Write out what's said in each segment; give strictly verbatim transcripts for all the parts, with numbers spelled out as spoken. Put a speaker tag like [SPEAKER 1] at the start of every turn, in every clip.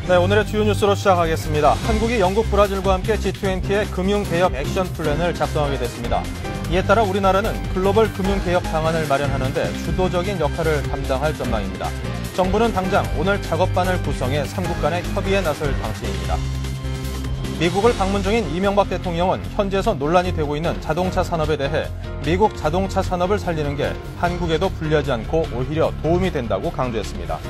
[SPEAKER 1] 네, 오늘의 주요 뉴스로 시작하겠습니다. 한국이 영국, 브라질과 함께 지 이십의 금융개혁 액션 플랜을 작성하게 됐습니다. 이에 따라 우리나라는 글로벌 금융개혁 방안을 마련하는 데 주도적인 역할을 감당할 전망입니다. 정부는 당장 오늘 작업반을 구성해 삼국 간의 협의에 나설 방침입니다. 미국을 방문 중인 이명박 대통령은 현지에서 논란이 되고 있는 자동차 산업에 대해 미국 자동차 산업을 살리는 게 한국에도 불리하지 않고 오히려 도움이 된다고 강조했습니다.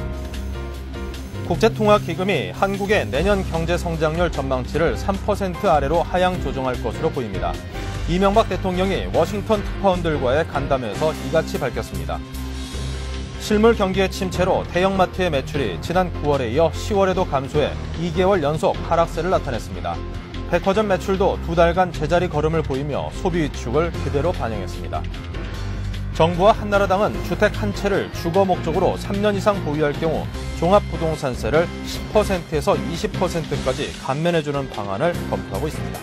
[SPEAKER 1] 국제통화기금이 한국의 내년 경제성장률 전망치를 삼 퍼센트 아래로 하향 조정할 것으로 보입니다. 이명박 대통령이 워싱턴 특파원들과의 간담회에서 이같이 밝혔습니다. 실물 경기의 침체로 대형마트의 매출이 지난 구월에 이어 시월에도 감소해 이 개월 연속 하락세를 나타냈습니다. 백화점 매출도 두 달간 제자리 걸음을 보이며 소비 위축을 그대로 반영했습니다. 정부와 한나라당은 주택 한 채를 주거 목적으로 삼 년 이상 보유할 경우 종합부동산세를 십 퍼센트에서 이십 퍼센트까지 감면해주는 방안을 검토하고 있습니다.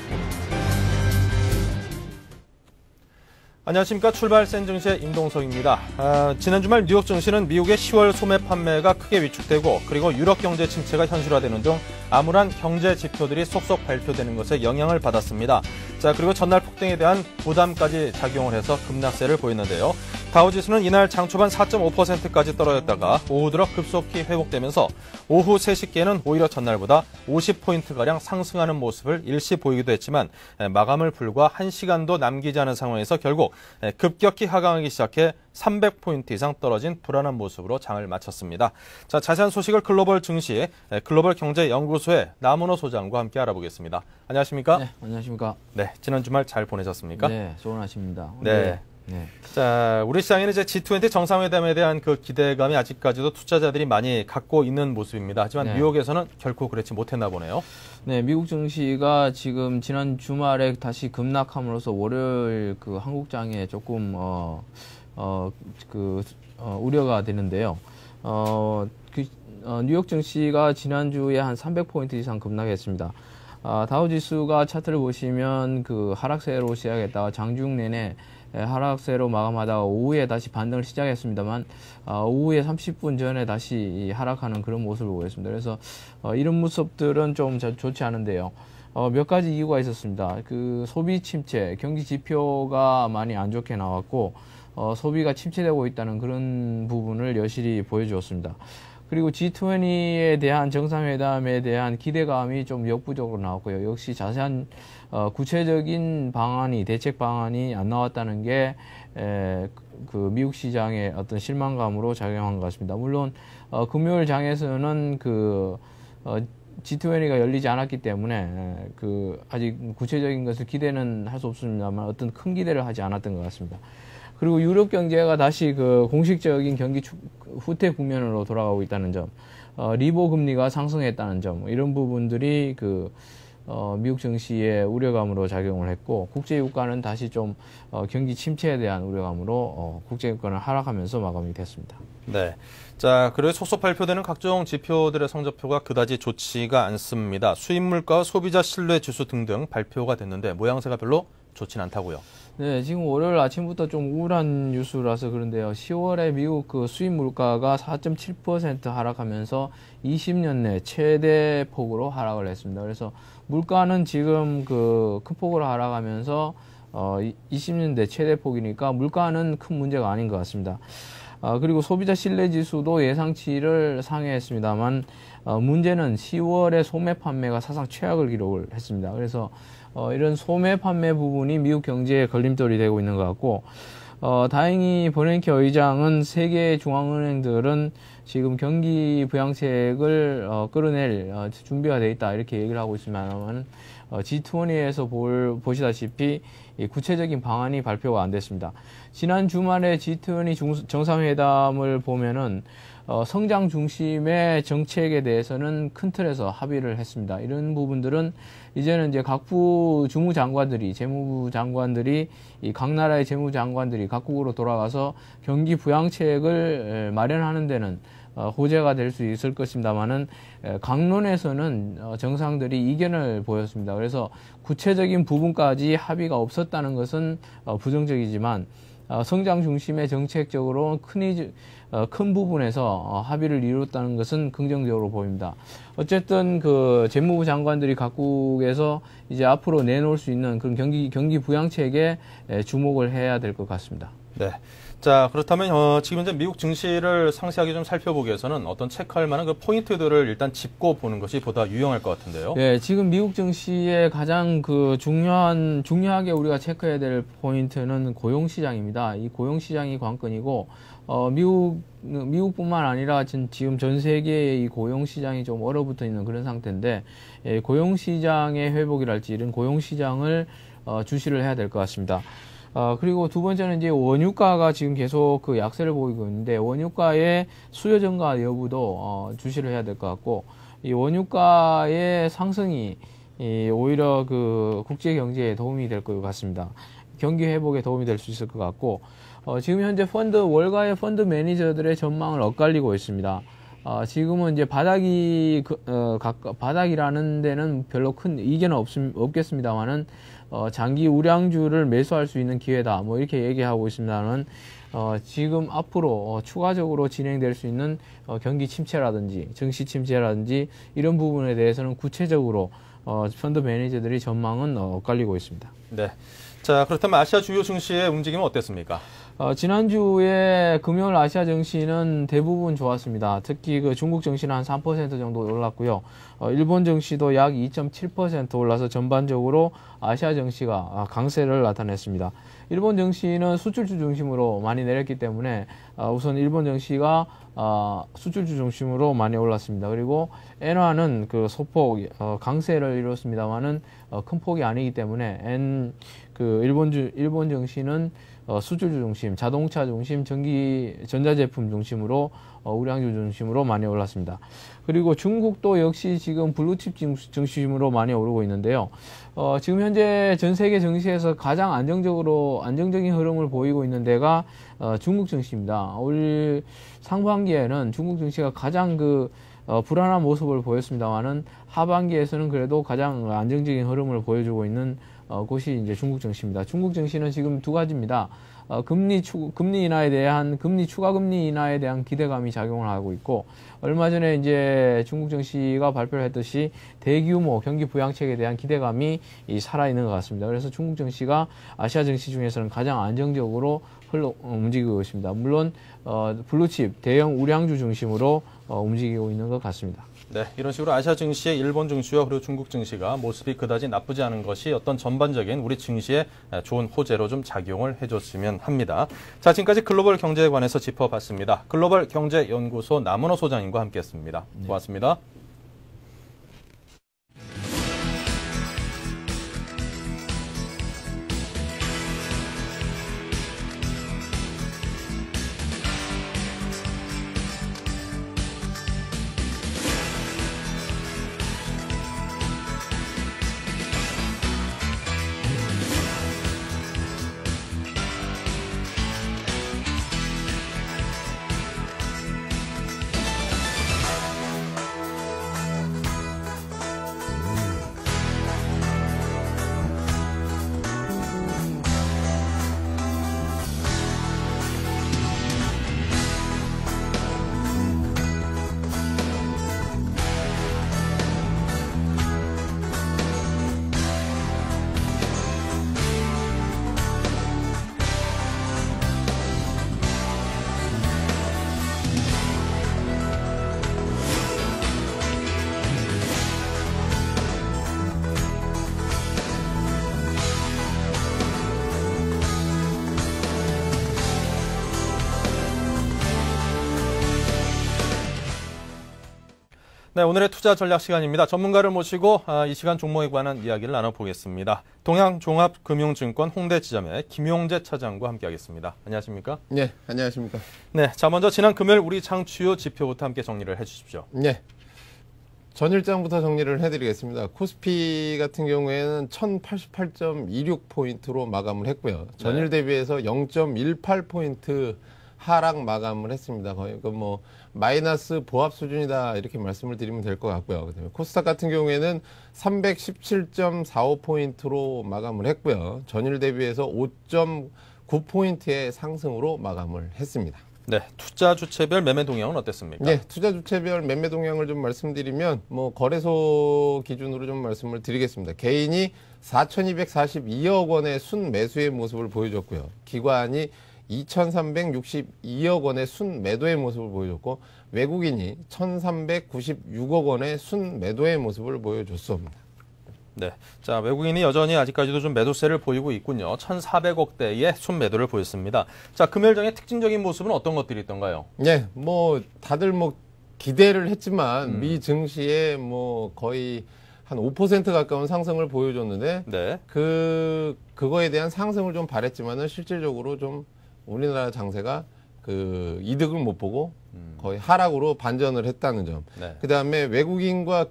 [SPEAKER 1] 안녕하십니까. 출발센 증시의 임동석입니다. 아, 지난 주말 뉴욕 증시는 미국의 시월 소매 판매가 크게 위축되고 그리고 유럽 경제 침체가 현실화되는 등 암울한 경제 지표들이 속속 발표되는 것에 영향을 받았습니다. 자, 그리고 전날 폭등에 대한 부담까지 작용을 해서 급락세를 보였는데요. 다우지수는 이날 장 초반 사 점 오 퍼센트까지 떨어졌다가 오후 들어 급속히 회복되면서 오후 세 시께는 오히려 전날보다 오십 포인트가량 상승하는 모습을 일시 보이기도 했지만 마감을 불과 한 시간도 남기지 않은 상황에서 결국 급격히 하강하기 시작해 삼백 포인트 이상 떨어진 불안한 모습으로 장을 마쳤습니다. 자, 자세한 소식을 글로벌 증시, 글로벌 경제연구소의 남은호 소장과 함께 알아보겠습니다. 안녕하십니까?
[SPEAKER 2] 네, 안녕하십니까?
[SPEAKER 1] 네, 지난 주말 잘 보내셨습니까?
[SPEAKER 2] 네, 좋은 아침입니다.
[SPEAKER 1] 네. 네. 자, 우리 시장에는 이제 지 이십 정상회담에 대한 그 기대감이 아직까지도 투자자들이 많이 갖고 있는 모습입니다. 하지만 네. 뉴욕에서는 결코 그렇지 못했나 보네요.
[SPEAKER 2] 네, 미국 증시가 지금 지난 주말에 다시 급락함으로써 월요일 그 한국장에 조금 어, 어, 그 어, 우려가 되는데요. 어, 그, 어, 뉴욕 증시가 지난주에 한 삼백 포인트 이상 급락했습니다. 아, 다우지수가 차트를 보시면 그 하락세로 시작했다가 장중 내내 하락세로 마감하다가 오후에 다시 반등을 시작했습니다만 어, 오후에 삼십 분 전에 다시 하락하는 그런 모습을 보였습니다. 그래서 어, 이런 모습들은 좀 좋지 않은데요. 어, 몇 가지 이유가 있었습니다. 그 소비 침체, 경기 지표가 많이 안 좋게 나왔고 어, 소비가 침체되고 있다는 그런 부분을 여실히 보여주었습니다. 그리고 지 이십에 대한 정상회담에 대한 기대감이 좀 역부족으로 나왔고요. 역시 자세한 어, 구체적인 방안이, 대책 방안이 안 나왔다는 게 에, 그 미국 시장의 어떤 실망감으로 작용한 것 같습니다. 물론 어, 금요일 장에서는 그 어, 지 이십가 열리지 않았기 때문에 에, 그 아직 구체적인 것을 기대는 할 수 없습니다만 어떤 큰 기대를 하지 않았던 것 같습니다. 그리고 유럽 경제가 다시 그 공식적인 경기 후퇴 국면으로 돌아가고 있다는 점, 어, 리보 금리가 상승했다는 점, 이런 부분들이 그 어, 미국 증시의 우려감으로 작용을 했고, 국제 유가는 다시 좀 어, 경기 침체에 대한 우려감으로 어, 국제 유가는 하락하면서 마감이 됐습니다.
[SPEAKER 1] 네. 자, 그리고 속속 발표되는 각종 지표들의 성적표가 그다지 좋지가 않습니다. 수입 물가와 소비자 신뢰 지수 등등 발표가 됐는데 모양새가 별로 좋진 않다고요.
[SPEAKER 2] 네, 지금 월요일 아침부터 좀 우울한 뉴스라서 그런데요. 시월에 미국 그 수입 물가가 사 점 칠 퍼센트 하락하면서 이십 년 내 최대 폭으로 하락을 했습니다. 그래서 물가는 지금 그 큰 폭으로 하락하면서 어 이십 년 내 최대 폭이니까 물가는 큰 문제가 아닌 것 같습니다. 어, 그리고 소비자 신뢰 지수도 예상치를 상회했습니다만 어, 문제는 시월에 소매 판매가 사상 최악을 기록을 했습니다. 그래서 어, 이런 소매 판매 부분이 미국 경제에 걸림돌이 되고 있는 것 같고, 어, 다행히 버냉키 의장은 세계 중앙은행들은 지금 경기 부양책을 어, 끌어낼 어, 준비가 돼 있다 이렇게 얘기를 하고 있습니다만 어, 지 이십에서 볼, 보시다시피 이 구체적인 방안이 발표가 안 됐습니다. 지난 주말에 지 이십 정상회담을 보면은 어, 성장 중심의 정책에 대해서는 큰 틀에서 합의를 했습니다. 이런 부분들은 이제는 이제 각부 주무장관들이, 재무부 장관들이, 이 각 나라의 재무장관들이 각국으로 돌아가서 경기 부양책을 마련하는 데는 어, 호재가 될 수 있을 것입니다만은 강론에서는 어, 정상들이 이견을 보였습니다. 그래서 구체적인 부분까지 합의가 없었다는 것은 어, 부정적이지만 어, 성장 중심의 정책적으로 큰, 이- 어, 큰 부분에서 어, 합의를 이뤘다는 것은 긍정적으로 보입니다. 어쨌든 그 재무부 장관들이 각국에서 이제 앞으로 내놓을 수 있는 그런 경기 경기 부양책에 에, 주목을 해야 될 것 같습니다.
[SPEAKER 1] 네. 자, 그렇다면 어, 지금 이제 미국 증시를 상세하게 좀 살펴보기 위해서는 어떤 체크할 만한 그 포인트들을 일단 짚고 보는 것이 보다 유용할 것 같은데요.
[SPEAKER 2] 네, 지금 미국 증시의 가장 그 중요한 중요하게 우리가 체크해야 될 포인트는 고용 시장입니다. 이 고용 시장이 관건이고 어, 미국 미국뿐만 아니라 지금 전 세계의 이 고용 시장이 좀 얼어붙어 있는 그런 상태인데 예, 고용 시장의 회복이랄지 이런 고용 시장을 어, 주시를 해야 될 것 같습니다. 어, 그리고 두 번째는 이제 원유가가 지금 계속 그 약세를 보이고 있는데 원유가의 수요 증가 여부도 어, 주시를 해야 될 것 같고 이 원유가의 상승이 이 오히려 그 국제 경제에 도움이 될 것 같습니다. 경기 회복에 도움이 될 수 있을 것 같고 어, 지금 현재 펀드 월가의 펀드 매니저들의 전망을 엇갈리고 있습니다. 어, 지금은 이제 바닥이 그, 어, 각, 바닥이라는 데는 별로 큰 이견은 없, 없겠습니다만은 어, 장기 우량주를 매수할 수 있는 기회다. 뭐 이렇게 얘기하고 있습니다만 어, 지금 앞으로 어, 추가적으로 진행될 수 있는 어, 경기 침체라든지 증시 침체라든지 이런 부분에 대해서는 구체적으로 어, 펀드 매니저들이 전망은 어, 엇갈리고 있습니다.
[SPEAKER 1] 네. 자, 그렇다면 아시아 주요 증시의 움직임은 어땠습니까?
[SPEAKER 2] 어, 지난주에 금요일 아시아 증시는 대부분 좋았습니다. 특히 그 중국 증시는 한 삼 퍼센트 정도 올랐고요. 어, 일본 증시도 약 이 점 칠 퍼센트 올라서 전반적으로 아시아 증시가 강세를 나타냈습니다. 일본 증시는 수출주 중심으로 많이 내렸기 때문에 어, 우선 일본 증시가 어, 수출주 중심으로 많이 올랐습니다. 그리고 엔화는 그 소폭 어, 강세를 이뤘습니다만은 어, 큰 폭이 아니기 때문에 엔 그 일본주 일본 증시는 어, 수출주 중심, 자동차 중심, 전기 전자제품 중심으로 어, 우량주 중심으로 많이 올랐습니다. 그리고 중국도 역시 지금 블루칩 중심으로 많이 오르고 있는데요. 어, 지금 현재 전 세계 증시에서 가장 안정적으로 안정적인 흐름을 보이고 있는 데가 어, 중국 증시입니다. 올 상반기에는 중국 증시가 가장 그 어, 불안한 모습을 보였습니다만은 하반기에서는 그래도 가장 안정적인 흐름을 보여주고 있는 어, 곳이 이제 중국 증시입니다. 중국 증시는 지금 두 가지입니다. 어, 금리 추, 금리 인하에 대한 금리 추가 금리 인하에 대한 기대감이 작용을 하고 있고 얼마 전에 이제 중국 증시가 발표를 했듯이 대규모 경기 부양책에 대한 기대감이 이 살아 있는 것 같습니다. 그래서 중국 증시가 아시아 증시 중에서는 가장 안정적으로 흘러 어, 움직이고 있습니다. 물론 어, 블루칩 대형 우량주 중심으로 어, 움직이고 있는 것 같습니다.
[SPEAKER 1] 네, 이런 식으로 아시아 증시의 일본 증시와 그리고 중국 증시가 모습이 그다지 나쁘지 않은 것이 어떤 전반적인 우리 증시에 좋은 호재로 좀 작용을 해줬으면 합니다. 자, 지금까지 글로벌 경제에 관해서 짚어봤습니다. 글로벌 경제연구소 남은호 소장님과 함께했습니다. 고맙습니다. 네, 오늘의 투자 전략 시간입니다. 전문가를 모시고 이 시간 종목에 관한 이야기를 나눠보겠습니다. 동양종합금융증권 홍대 지점의 김용재 차장과 함께하겠습니다. 안녕하십니까?
[SPEAKER 3] 네, 안녕하십니까?
[SPEAKER 1] 네, 자 먼저 지난 금요일 우리 장 주요 지표부터 함께 정리를 해주십시오.
[SPEAKER 3] 네, 전일장부터 정리를 해드리겠습니다. 코스피 같은 경우에는 천팔십팔 점 이육 포인트로 마감을 했고요. 전일 대비해서 영 점 일팔 포인트 하락 마감을 했습니다. 거의 그 뭐 마이너스 보합 수준이다 이렇게 말씀을 드리면 될 것 같고요. 그다음에 코스닥 같은 경우에는 삼백십칠 점 사오 포인트로 마감을 했고요. 전일 대비해서 오 점 구 포인트의 상승으로 마감을 했습니다.
[SPEAKER 1] 네, 투자 주체별 매매 동향은 어땠습니까?
[SPEAKER 3] 네, 투자 주체별 매매 동향을 좀 말씀드리면 뭐 거래소 기준으로 좀 말씀을 드리겠습니다. 개인이 사천이백사십이억 원의 순 매수의 모습을 보여줬고요. 기관이 이천삼백육십이억 원의 순 매도의 모습을 보여줬고 외국인이 천삼백구십육억 원의 순 매도의 모습을 보여줬습니다.
[SPEAKER 1] 네, 자 외국인이 여전히 아직까지도 좀 매도세를 보이고 있군요. 천사백억 대의 순매도를 보였습니다. 자 금요일장의 특징적인 모습은 어떤 것들이 있던가요?
[SPEAKER 3] 네, 뭐 다들 뭐 기대를 했지만
[SPEAKER 1] 음.
[SPEAKER 3] 미 증시에 뭐 거의 한 오 퍼센트 가까운 상승을 보여줬는데
[SPEAKER 1] 네,
[SPEAKER 3] 그 그거에 대한 상승을 좀 바랬지만은 실질적으로 좀 우리나라 장세가 그 이득을 못 보고 거의 하락으로 반전을 했다는 점.
[SPEAKER 1] 네.
[SPEAKER 3] 그 다음에 외국인과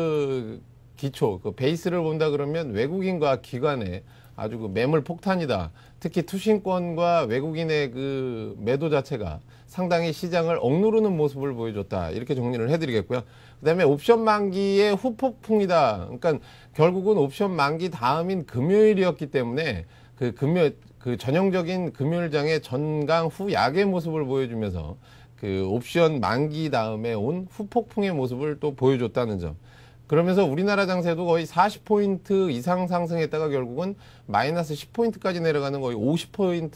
[SPEAKER 3] 그 기초, 그 베이스를 본다 그러면 외국인과 기관의 아주 그 매물 폭탄이다. 특히 투신권과 외국인의 그 매도 자체가 상당히 시장을 억누르는 모습을 보여줬다. 이렇게 정리를 해드리겠고요. 그 다음에 옵션 만기의 후폭풍이다. 그러니까 결국은 옵션 만기 다음인 금요일이었기 때문에 그 금요, 그 전형적인 금요일장의 전강 후 약의 모습을 보여주면서 그 옵션 만기 다음에 온 후폭풍의 모습을 또 보여줬다는 점. 그러면서 우리나라 장세도 거의 사십 포인트 이상 상승했다가 결국은 마이너스 십 포인트까지 내려가는 거의 오십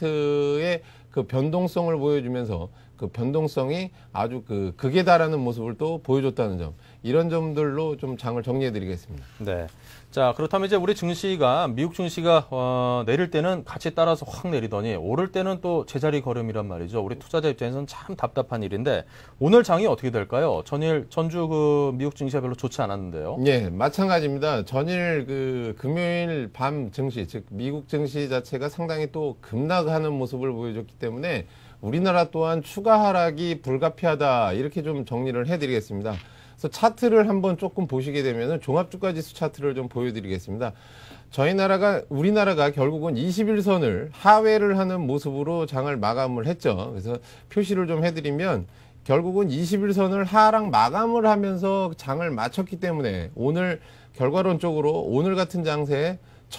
[SPEAKER 3] 포인트의 그 변동성을 보여주면서 그 변동성이 아주 그 극에 달하는 모습을 또 보여줬다는 점. 이런 점들로 좀 장을 정리해 드리겠습니다.
[SPEAKER 1] 네. 자 그렇다면 이제 우리 증시가 미국 증시가 어, 내릴 때는 같이 따라서 확 내리더니 오를 때는 또 제자리 걸음이란 말이죠. 우리 투자자 입장에서는 참 답답한 일인데 오늘 장이 어떻게 될까요? 전일 전주 그 미국 증시가 별로 좋지 않았는데요.
[SPEAKER 3] 예, 마찬가지입니다. 전일 그 금요일 밤 증시, 즉 미국 증시 자체가 상당히 또 급락하는 모습을 보여줬기 때문에 우리나라 또한 추가 하락이 불가피하다. 이렇게 좀 정리를 해드리겠습니다. 그래서 차트를 한번 조금 보시게 되면은 종합주가지수 차트를 좀 보여드리겠습니다. 저희 나라가 우리나라가 결국은 이십일 선을 하회를 하는 모습으로 장을 마감을 했죠. 그래서 표시를 좀 해드리면 결국은 이십일 선을 하락 마감을 하면서 장을 마쳤기 때문에 오늘 결과론적으로 오늘 같은 장세에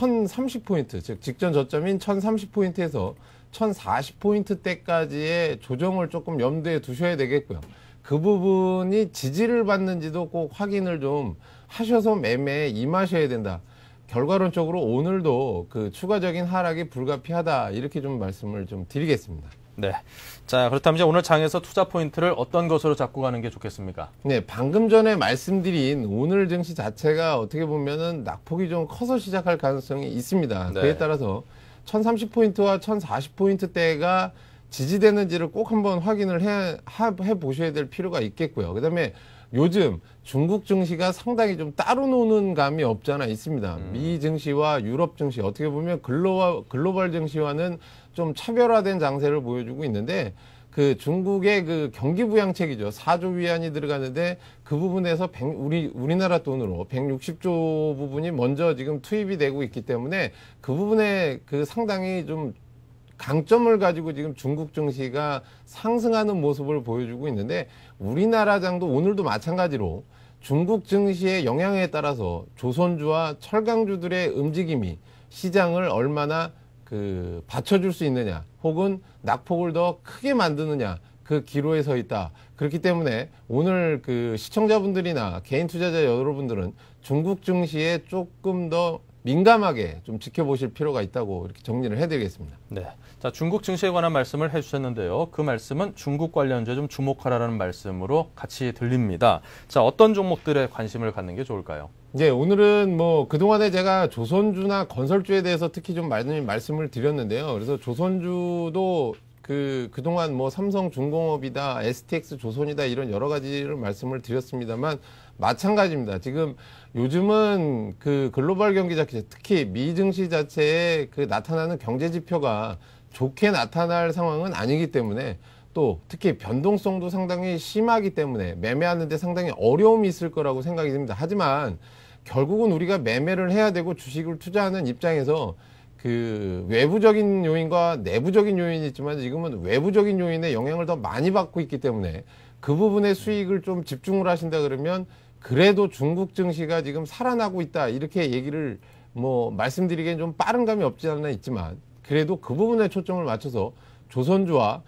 [SPEAKER 3] 천삼십 포인트, 즉 직전 저점인 천삼십 포인트에서 천사십 포인트대까지의 조정을 조금 염두에 두셔야 되겠고요. 그 부분이 지지를 받는지도 꼭 확인을 좀 하셔서 매매에 임하셔야 된다. 결과론적으로 오늘도 그 추가적인 하락이 불가피하다. 이렇게 좀 말씀을 좀 드리겠습니다.
[SPEAKER 1] 네. 자 그렇다면 이제 오늘 장에서 투자 포인트를 어떤 것으로 잡고 가는 게 좋겠습니까?
[SPEAKER 3] 네, 방금 전에 말씀드린 오늘 증시 자체가 어떻게 보면은 낙폭이 좀 커서 시작할 가능성이 있습니다.
[SPEAKER 1] 네.
[SPEAKER 3] 그에 따라서 천삼십 포인트와 천사십 포인트대가 지지되는지를 꼭 한번 확인을 해, 해 보셔야 될 필요가 있겠고요. 그 다음에 요즘 중국 증시가 상당히 좀 따로 노는 감이 없잖아 있습니다.
[SPEAKER 1] 음.
[SPEAKER 3] 미 증시와 유럽 증시 어떻게 보면 글로벌, 글로벌 증시와는 좀 차별화된 장세를 보여주고 있는데 그 중국의 그 경기 부양책이죠. 사조 위안이 들어가는데 그 부분에서 백, 우리, 우리나라 돈으로 백육십조 부분이 먼저 지금 투입이 되고 있기 때문에 그 부분에 그 상당히 좀 강점을 가지고 지금 중국 증시가 상승하는 모습을 보여주고 있는데 우리나라 장도 오늘도 마찬가지로 중국 증시의 영향에 따라서 조선주와 철강주들의 움직임이 시장을 얼마나 그 받쳐줄 수 있느냐 혹은 낙폭을 더 크게 만드느냐 그 기로에 서 있다. 그렇기 때문에 오늘 그 시청자분들이나 개인 투자자 여러분들은 중국 증시에 조금 더 민감하게 좀 지켜보실 필요가 있다고 이렇게 정리를 해드리겠습니다.
[SPEAKER 1] 네. 자, 중국 증시에 관한 말씀을 해주셨는데요. 그 말씀은 중국 관련주에 좀 주목하라는 말씀으로 같이 들립니다. 자, 어떤 종목들에 관심을 갖는 게 좋을까요?
[SPEAKER 3] 네, 오늘은 뭐 그동안에 제가 조선주나 건설주에 대해서 특히 좀 많이 말씀을 드렸는데요. 그래서 조선주도 그, 그동안 뭐 삼성중공업이다, 에스티엑스 조선이다 이런 여러 가지를 말씀을 드렸습니다만 마찬가지입니다. 지금 요즘은 그 글로벌 경기 자체, 특히 미 증시 자체에 그 나타나는 경제 지표가 좋게 나타날 상황은 아니기 때문에 또 특히 변동성도 상당히 심하기 때문에 매매하는데 상당히 어려움이 있을 거라고 생각이 듭니다. 하지만 결국은 우리가 매매를 해야 되고 주식을 투자하는 입장에서 그 외부적인 요인과 내부적인 요인이 있지만 지금은 외부적인 요인의 영향을 더 많이 받고 있기 때문에 그 부분의 수익을 좀 집중을 하신다 그러면 그래도 중국 증시가 지금 살아나고 있다 이렇게 얘기를 뭐 말씀드리기엔 좀 빠른 감이 없지 않나 있지만 그래도 그 부분에 초점을 맞춰서 조선주와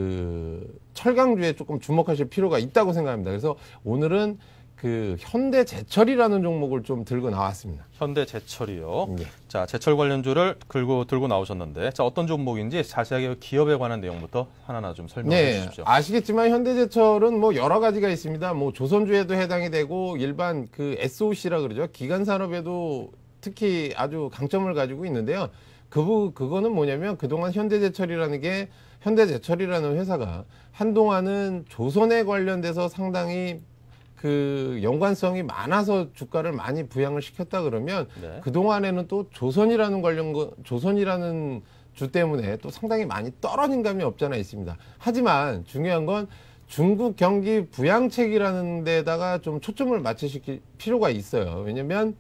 [SPEAKER 3] 그 철강주에 조금 주목하실 필요가 있다고 생각합니다. 그래서 오늘은 그 현대제철이라는 종목을 좀 들고 나왔습니다.
[SPEAKER 1] 현대제철이요.
[SPEAKER 3] 예.
[SPEAKER 1] 자, 제철 관련주를 들고 들고 나오셨는데, 자, 어떤 종목인지 자세하게 기업에 관한 내용부터 하나하나 좀 설명해
[SPEAKER 3] 네,
[SPEAKER 1] 주십시오.
[SPEAKER 3] 아시겠지만 현대제철은 뭐 여러 가지가 있습니다. 뭐 조선주에도 해당이 되고 일반 그 에스오씨라 그러죠. 기간 산업에도 특히 아주 강점을 가지고 있는데요. 그 그거는 뭐냐면 그동안 현대제철이라는 게 현대제철이라는 회사가 한동안은 조선에 관련돼서 상당히 그 연관성이 많아서 주가를 많이 부양을 시켰다 그러면
[SPEAKER 1] 네.
[SPEAKER 3] 그 동안에는 또 조선이라는 관련 조선이라는 주 때문에 또 상당히 많이 떨어진 감이 없잖아 있습니다. 하지만 중요한 건 중국 경기 부양책이라는 데다가 좀 초점을 맞추실 필요가 있어요. 왜냐면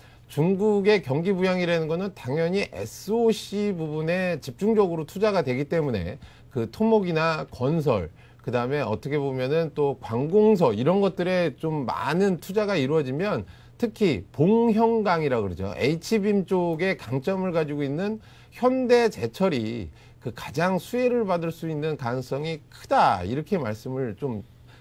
[SPEAKER 3] 중국의 경기 부양이라는 거는 당연히 에스오씨 부분에 집중적으로 투자가 되기 때문에 그 토목이나 건설, 그 다음에 어떻게 보면은 또 관공서 이런 것들에 좀 많은 투자가 이루어지면 특히 봉형강이라고 그러죠. H빔 쪽에 강점을 가지고 있는 현대제철이 그 가장 수혜를 받을 수 있는 가능성이 크다. 이렇게 말씀을 좀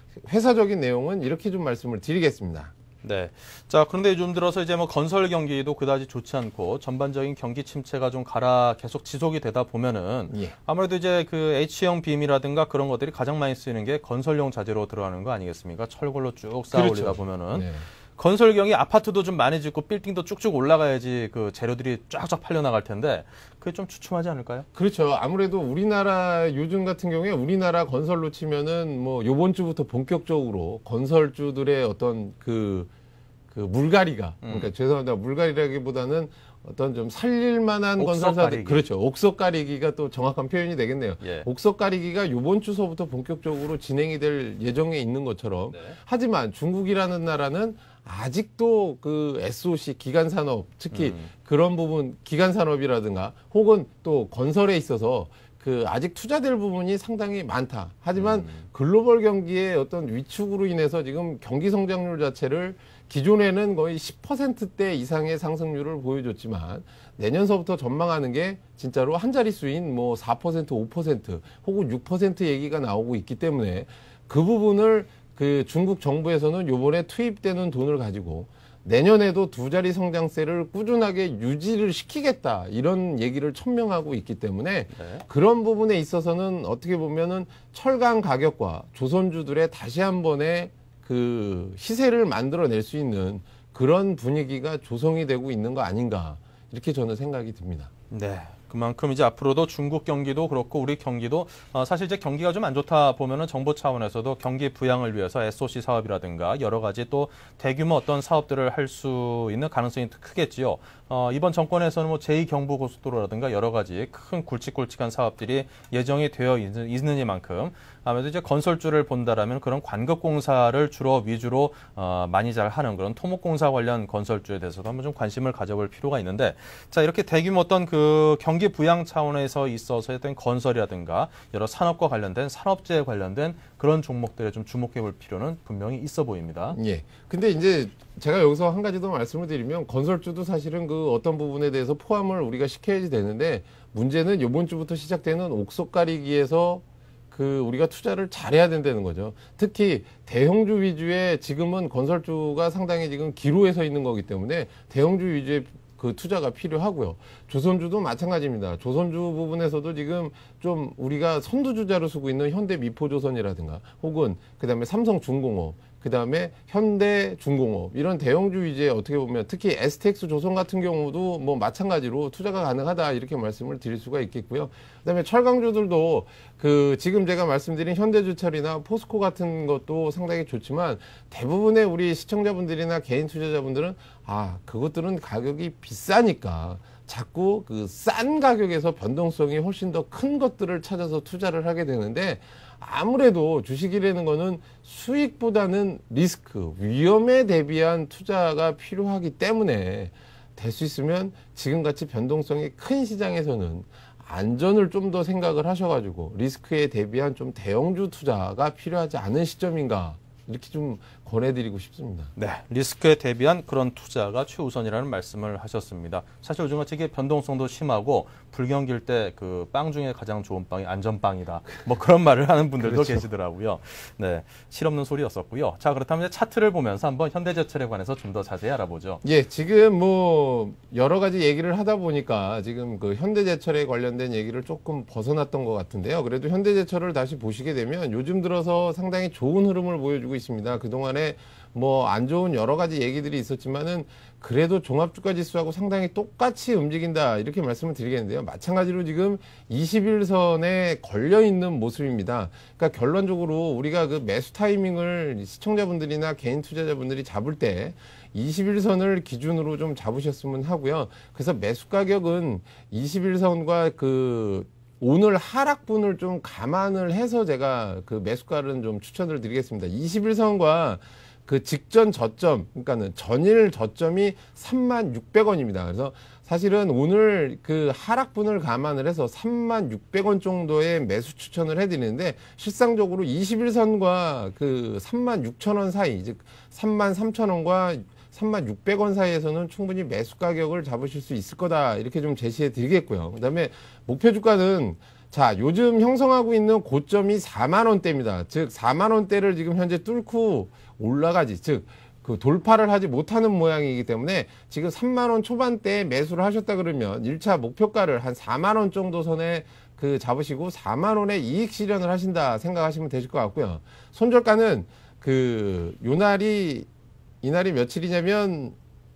[SPEAKER 3] 회사적인 내용은 이렇게 좀 말씀을 드리겠습니다.
[SPEAKER 1] 네. 자, 그런데 요즘 들어서 이제 뭐 건설 경기도 그다지 좋지 않고 전반적인 경기 침체가 좀 가라 계속 지속이 되다 보면은
[SPEAKER 3] 예.
[SPEAKER 1] 아무래도 이제 그 H형 빔이라든가 그런 것들이 가장 많이 쓰이는 게 건설용 자재로 들어가는 거 아니겠습니까? 철골로 쭉 쌓아 올리다
[SPEAKER 3] 그렇죠.
[SPEAKER 1] 보면은
[SPEAKER 3] 네.
[SPEAKER 1] 건설 경기 아파트도 좀 많이 짓고 빌딩도 쭉쭉 올라가야지 그 재료들이 쫙쫙 팔려 나갈 텐데 그게 좀 주춤하지 않을까요?
[SPEAKER 3] 그렇죠. 아무래도 우리나라 요즘 같은 경우에 우리나라 건설로 치면은 뭐 요번 주부터 본격적으로 건설주들의 어떤 그, 그 물갈이가
[SPEAKER 1] 음.
[SPEAKER 3] 그러니까 죄송합니다. 물갈이라기보다는 어떤 좀 살릴 만한
[SPEAKER 1] 옥석
[SPEAKER 3] 건설사들
[SPEAKER 1] 가리기.
[SPEAKER 3] 그렇죠. 옥석 가리기가 또 정확한 표현이 되겠네요.
[SPEAKER 1] 예.
[SPEAKER 3] 옥석 가리기가 요번 주서부터 본격적으로 진행이 될 예정에 있는 것처럼
[SPEAKER 1] 네.
[SPEAKER 3] 하지만 중국이라는 나라는 아직도 그 에스오씨 기간 산업 특히
[SPEAKER 1] 음.
[SPEAKER 3] 그런 부분 기간 산업이라든가 혹은 또 건설에 있어서 그 아직 투자될 부분이 상당히 많다. 하지만
[SPEAKER 1] 음.
[SPEAKER 3] 글로벌 경기의 어떤 위축으로 인해서 지금 경기 성장률 자체를 기존에는 거의 십 퍼센트대 이상의 상승률을 보여줬지만 내년서부터 전망하는 게 진짜로 한 자릿수인 뭐 사 퍼센트, 오 퍼센트 혹은 육 퍼센트 얘기가 나오고 있기 때문에 그 부분을 그 중국 정부에서는 요번에 투입되는 돈을 가지고 내년에도 두 자리 성장세를 꾸준하게 유지를 시키겠다 이런 얘기를 천명하고 있기 때문에
[SPEAKER 1] 네.
[SPEAKER 3] 그런 부분에 있어서는 어떻게 보면은 철강 가격과 조선주들의 다시 한 번의 그 시세를 만들어낼 수 있는 그런 분위기가 조성이 되고 있는 거 아닌가 이렇게 저는 생각이 듭니다.
[SPEAKER 1] 네. 그만큼 이제 앞으로도 중국 경기도 그렇고 우리 경기도 어, 사실 이제 경기가 좀 안 좋다 보면은 정부 차원에서도 경기 부양을 위해서 에스오씨 사업이라든가 여러 가지 또 대규모 어떤 사업들을 할 수 있는 가능성이 크겠지요. 어, 이번 정권에서는 뭐 제이 경부고속도로라든가 여러 가지 큰 굵직굵직한 사업들이 예정이 되어 있는, 있느니만큼 아무래도 이제 건설주를 본다라면 그런 관급공사를 주로 위주로 어, 많이 잘 하는 그런 토목공사 관련 건설주에 대해서도 한번 좀 관심을 가져볼 필요가 있는데 자 이렇게 대규모 어떤 그 경기 부양 차원에서 있어서 어떤 건설이라든가 여러 산업과 관련된 산업재에 관련된 그런 종목들에 좀 주목해 볼 필요는 분명히 있어 보입니다.
[SPEAKER 3] 예. 근데 이제 제가 여기서 한 가지 더 말씀을 드리면 건설주도 사실은 그 어떤 부분에 대해서 포함을 우리가 시켜야지 되는데 문제는 이번 주부터 시작되는 옥석 가리기에서 그 우리가 투자를 잘해야 된다는 거죠. 특히 대형주 위주의 지금은 건설주가 상당히 지금 기로에 서 있는 거기 때문에 대형주 위주의 그 투자가 필요하고요. 조선주도 마찬가지입니다. 조선주 부분에서도 지금 좀 우리가 선두주자로 쓰고 있는 현대미포조선이라든가 혹은 그다음에 삼성중공업 그 다음에 현대중공업 이런 대형주 위주의 어떻게 보면 특히 에스티엑스 조선 같은 경우도 뭐 마찬가지로 투자가 가능하다 이렇게 말씀을 드릴 수가 있겠고요. 그 다음에 철강주들도 그 지금 제가 말씀드린 현대주철이나 포스코 같은 것도 상당히 좋지만 대부분의 우리 시청자분들이나 개인 투자자분들은 아 그것들은 가격이 비싸니까 자꾸 그 싼 가격에서 변동성이 훨씬 더 큰 것들을 찾아서 투자를 하게 되는데 아무래도 주식이라는 거는 수익보다는 리스크, 위험에 대비한 투자가 필요하기 때문에 될 수 있으면 지금같이 변동성이 큰 시장에서는 안전을 좀 더 생각을 하셔가지고 리스크에 대비한 좀 대형주 투자가 필요하지 않은 시점인가 이렇게 좀 권해드리고 싶습니다.
[SPEAKER 1] 네, 리스크에 대비한 그런 투자가 최우선이라는 말씀을 하셨습니다. 사실 요즘같이 이게 변동성도 심하고 불경기일 때 그 빵 중에 가장 좋은 빵이 안전빵이다. 뭐 그런 말을 하는 분들도
[SPEAKER 3] 그렇죠.
[SPEAKER 1] 계시더라고요. 네, 실없는 소리였었고요. 자, 그렇다면 이제 차트를 보면서 한번 현대제철에 관해서 좀 더 자세히 알아보죠.
[SPEAKER 3] 예, 지금 뭐 여러 가지 얘기를 하다 보니까 지금 그 현대제철에 관련된 얘기를 조금 벗어났던 것 같은데요. 그래도 현대제철을 다시 보시게 되면 요즘 들어서 상당히 좋은 흐름을 보여주고 있습니다. 그동안에 뭐 안 좋은 여러 가지 얘기들이 있었지만은 그래도 종합주가지수하고 상당히 똑같이 움직인다 이렇게 말씀을 드리겠는데요. 마찬가지로 지금 이십일 선에 걸려 있는 모습입니다. 그러니까 결론적으로 우리가 그 매수 타이밍을 시청자분들이나 개인 투자자분들이 잡을 때 이십일 선을 기준으로 좀 잡으셨으면 하고요. 그래서 매수 가격은 이십일 선과 그 오늘 하락분을 좀 감안을 해서 제가 그 매수가를 좀 추천을 드리겠습니다. 이십일 선과 그 직전 저점, 그러니까는 전일 저점이 삼만 육백 원입니다. 그래서 사실은 오늘 그 하락분을 감안을 해서 삼만 육백 원 정도의 매수 추천을 해드리는데 실상적으로 이십일 선과 그 삼만 육천 원 사이, 즉 삼만 삼천 원과 삼만 육백 원 사이에서는 충분히 매수 가격을 잡으실 수 있을 거다 이렇게 좀 제시해 드리겠고요. 그 다음에 목표 주가는 자, 요즘 형성하고 있는 고점이 사만 원대입니다. 즉 사만 원대를 지금 현재 뚫고 올라가지, 즉 그 돌파를 하지 못하는 모양이기 때문에 지금 삼만 원 초반대에 매수를 하셨다 그러면 일 차 목표가를 한 사만 원 정도 선에 그 잡으시고 사만 원의 이익 실현을 하신다 생각하시면 되실 것 같고요. 손절가는 그 요날이 이날이 며칠이냐면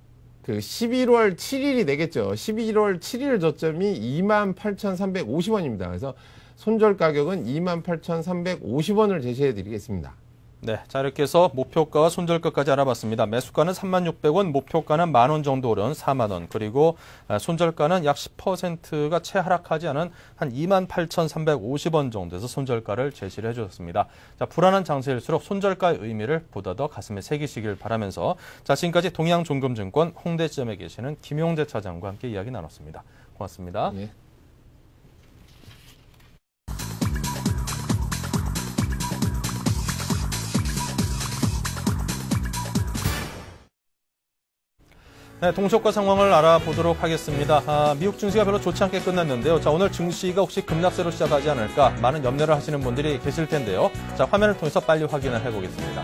[SPEAKER 3] 그 십일월 칠일이 되겠죠. 십일월 칠일 저점이 이만 팔천삼백오십 원입니다. 그래서 손절 가격은 이만 팔천삼백오십 원을 제시해 드리겠습니다.
[SPEAKER 1] 네, 자 이렇게 해서 목표가와 손절가까지 알아봤습니다. 매수가는 삼만 육백 원, 목표가는 만 원 정도 오른 사만 원, 그리고 손절가는 약 십 퍼센트가 채 하락하지 않은 한 이만 팔천삼백오십 원 정도에서 손절가를 제시를 해주셨습니다. 자, 불안한 장세일수록 손절가의 의미를 보다 더 가슴에 새기시길 바라면서 자 지금까지 동양종금증권 홍대점에 계시는 김용재 차장과 함께 이야기 나눴습니다. 고맙습니다.
[SPEAKER 3] 예.
[SPEAKER 1] 네, 동시효과 상황을 알아보도록 하겠습니다. 아, 미국 증시가 별로 좋지 않게 끝났는데요. 자, 오늘 증시가 혹시 급락세로 시작하지 않을까 많은 염려를 하시는 분들이 계실 텐데요. 자, 화면을 통해서 빨리 확인을 해보겠습니다.